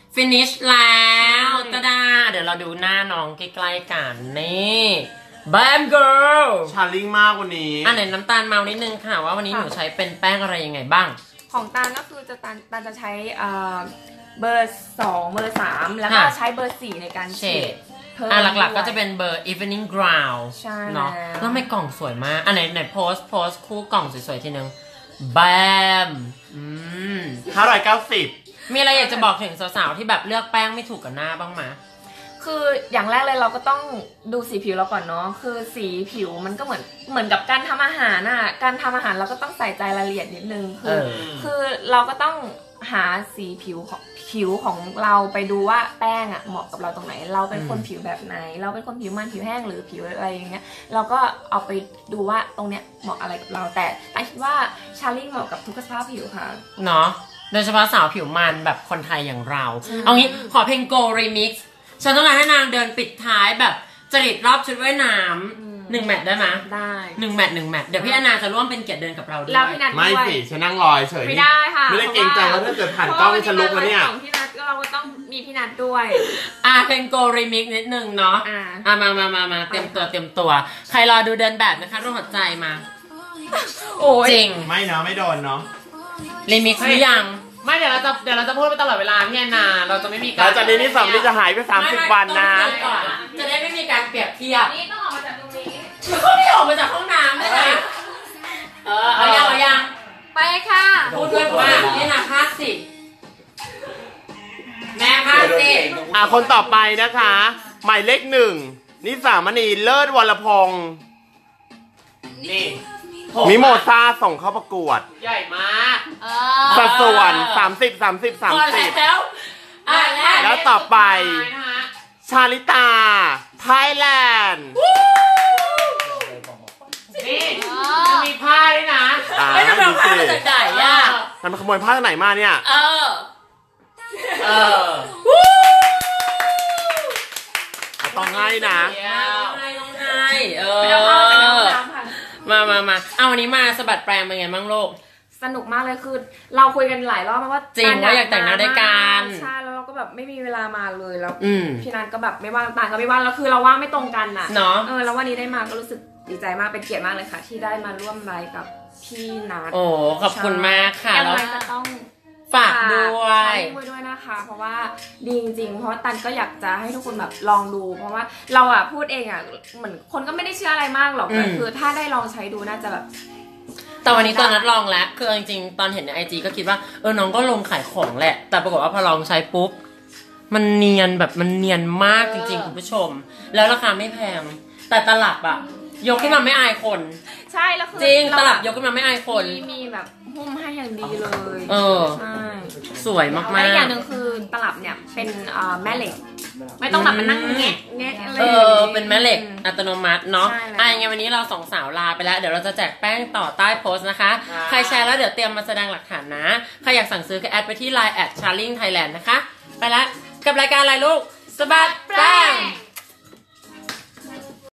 ฟินิชแล้วตาดาเดี๋ยวเราดูหน้าน้องใกล้ๆกันนี่แบมเกิร์ลชาลิ่งมากวันนี้อ่ะไหนน้ำตาลเมานิดนึงค่ะว่าวันนี้หนูใช้เป็นแป้งอะไรยังไงบ้างของตาลก็คือจะตาลตาลจะใช้เบอร์สองเบอร์สามแล้วก็ใช้เบอร์สี่ในการเฉดอ่ะหลักๆก็จะเป็นเบอร์ evening ground เนาะแล้วไม่กล่องสวยมากอ่ะไหนไหนโพสโพสคู่กล่องสวยๆทีนึงแบมอืมห้าร้อยเก้าสิบมีอะไรอยากจะบอกถึงสาวๆที่แบบเลือกแป้งไม่ถูกกับหน้าบ้างไหมคืออย่างแรกเลยเราก็ต้องดูสีผิวเราก่อนเนาะคือสีผิวมันก็เหมือนเหมือนกับการทำอาหารน่ะการทำอาหารเราก็ต้องใส่ใจรายละเอียดนิดนึงคือคือเราก็ต้องหาสีผิวของผิวของเราไปดูว่าแป้งอ่ะเหมาะกับเราตรงไหนเราเป็นคนผิวแบบไหนเราเป็นคนผิวมันผิวแห้งหรือผิวอะไรอย่างเงี้ยเราก็เอาไปดูว่าตรงเนี้ยเหมาะอะไรกับเราแต่ไอคิดว่าชาลิ่งเหมาะกับทุกสภาพผิวค่ะเนาะโดยเฉพาะสาวผิวมันแบบคนไทยอย่างเราเอางี้ขอเพลง Go Remix ฉันต้องการให้นางเดินปิดท้ายแบบจริตรอบชุดว่ายน้ำหนึ่งแมตช์ได้ไหมได้หนึ่งแมตช์หนึ่งแมตช์เดี๋ยวพี่อนาจะร่วมเป็นเกียรติเดินกับเราด้วยไม่สิฉันนั่งรอเฉยไม่ได้ค่ะไม่ได้เกรงใจว่าถ้าเกิดผ่านกล้องจะลุกแล้วเนี่ยของพี่นัทก็เราก็ต้องมีพี่นัทด้วยอ่ะเพลง Go Remix นิดนึงเนาะอ่ะมามามามาเตรียมตัวเตรียมตัวใครรอดูเดินแบบนะคะรูปหัวใจมาโอ้จริงไม่เนาะไม่โดนเนาะ Remix หรือยังไม่เดี๋ยวเราจะเดี๋ยวเราจะพูดไปตลอดเวลาพี่แอนนาเราจะไม่มีการแล้วจากนี้นี่สามนี่จะหายไปสามสิบวันนะจะได้ไม่มีการเปรียบเทียบนี่ต้องออกมาจากตรงนี้เขาไม่ออกมาจากห้องน้ำใช่ไหมเออเอายังเอายังไปค่ะพูดด้วยว่านี่นะพาสิแม่พาสิอ่ะคนต่อไปนะคะหมายเลขหนึ่งนิสามณีเลิศวรพงศ์นี่มิโมซาส่งเข้าประกวดใหญ่มากสัดส่วนสามสิบ สามสิบ สามสิบแล้วแล้วต่อไปชาลิตาไทยแลนด์นี่จะมีผ้าด้วยนะไม่ต้องเอาผ้าจากไหนอ่ะมันขโมยผ้าจากไหนมาเนี่ยเออเออต้องให้นะต้องให้ต้องให้เออมามามาเอาวันนี้มาสะบัดแปลงเป็นไงบ้างโลกสนุกมากเลยคือเราคุยกันหลายรอบมาว่าจริงว่าอยากแต่งหน้าด้วยกันใช่แล้วเราก็แบบไม่มีเวลามาเลยแล้วพี่นันก็แบบไม่ว่างต่างก็ไม่ว่างแล้วคือเราว่างไม่ตรงกันน่ะเนาะเออแล้ววันนี้ได้มาก็รู้สึกดีใจมากเป็นเกียรติมากเลยค่ะที่ได้มาร่วมไลฟ์กับพี่นัทโอ้ขอบคุณมากค่ะแล้วก็ต้องฝากด้วยด้วยด้วยนะคะเพราะว่าดีจริงๆเพราะตันก็อยากจะให้ทุกคนแบบลองดูเพราะว่าเราอ่ะพูดเองอ่ะเหมือนคนก็ไม่ได้เชื่ออะไรมากหรอกแต่คือถ้าได้ลองใช้ดูน่าจะแบบแต่วันนี้ตอนนัดลองแล้วคือจริงๆตอนเห็นในไอจีก็คิดว่าเออน้องก็ลงขายของแหละแต่ปรากฏว่าพอลองใช้ปุ๊บมันเนียนแบบมันเนียนมากจริงๆคุณผู้ชมแล้วราคาไม่แพงแต่ตลับอ่ะยกขึ้นมาไม่อายคนใช่แล้วคือจริงตลับยกขึ้นมาไม่อายคนมีแบบหุ้มให้อย่างดีเลยเออใช่สวยมากๆและอย่างหนึ่งคือตลับเนี่ยเป็นแม่เหล็กไม่ต้องแบบมานั่งแงะแงะอะไรเออเป็นแม่เหล็กอัตโนมัติเนาะอ่ะยังไงวันนี้เราสองสาวลาไปแล้วเดี๋ยวเราจะแจกแป้งต่อใต้โพสต์นะคะใครแชร์แล้วเดี๋ยวเตรียมมาแสดงหลักฐานนะใครอยากสั่งซื้อก็แอดไปที่ ไลน์ แอท ชาร์ลิ่ง ไทยแลนด์ นะคะไปแล้วกับรายการอะไรลูกสะบัดแป้ง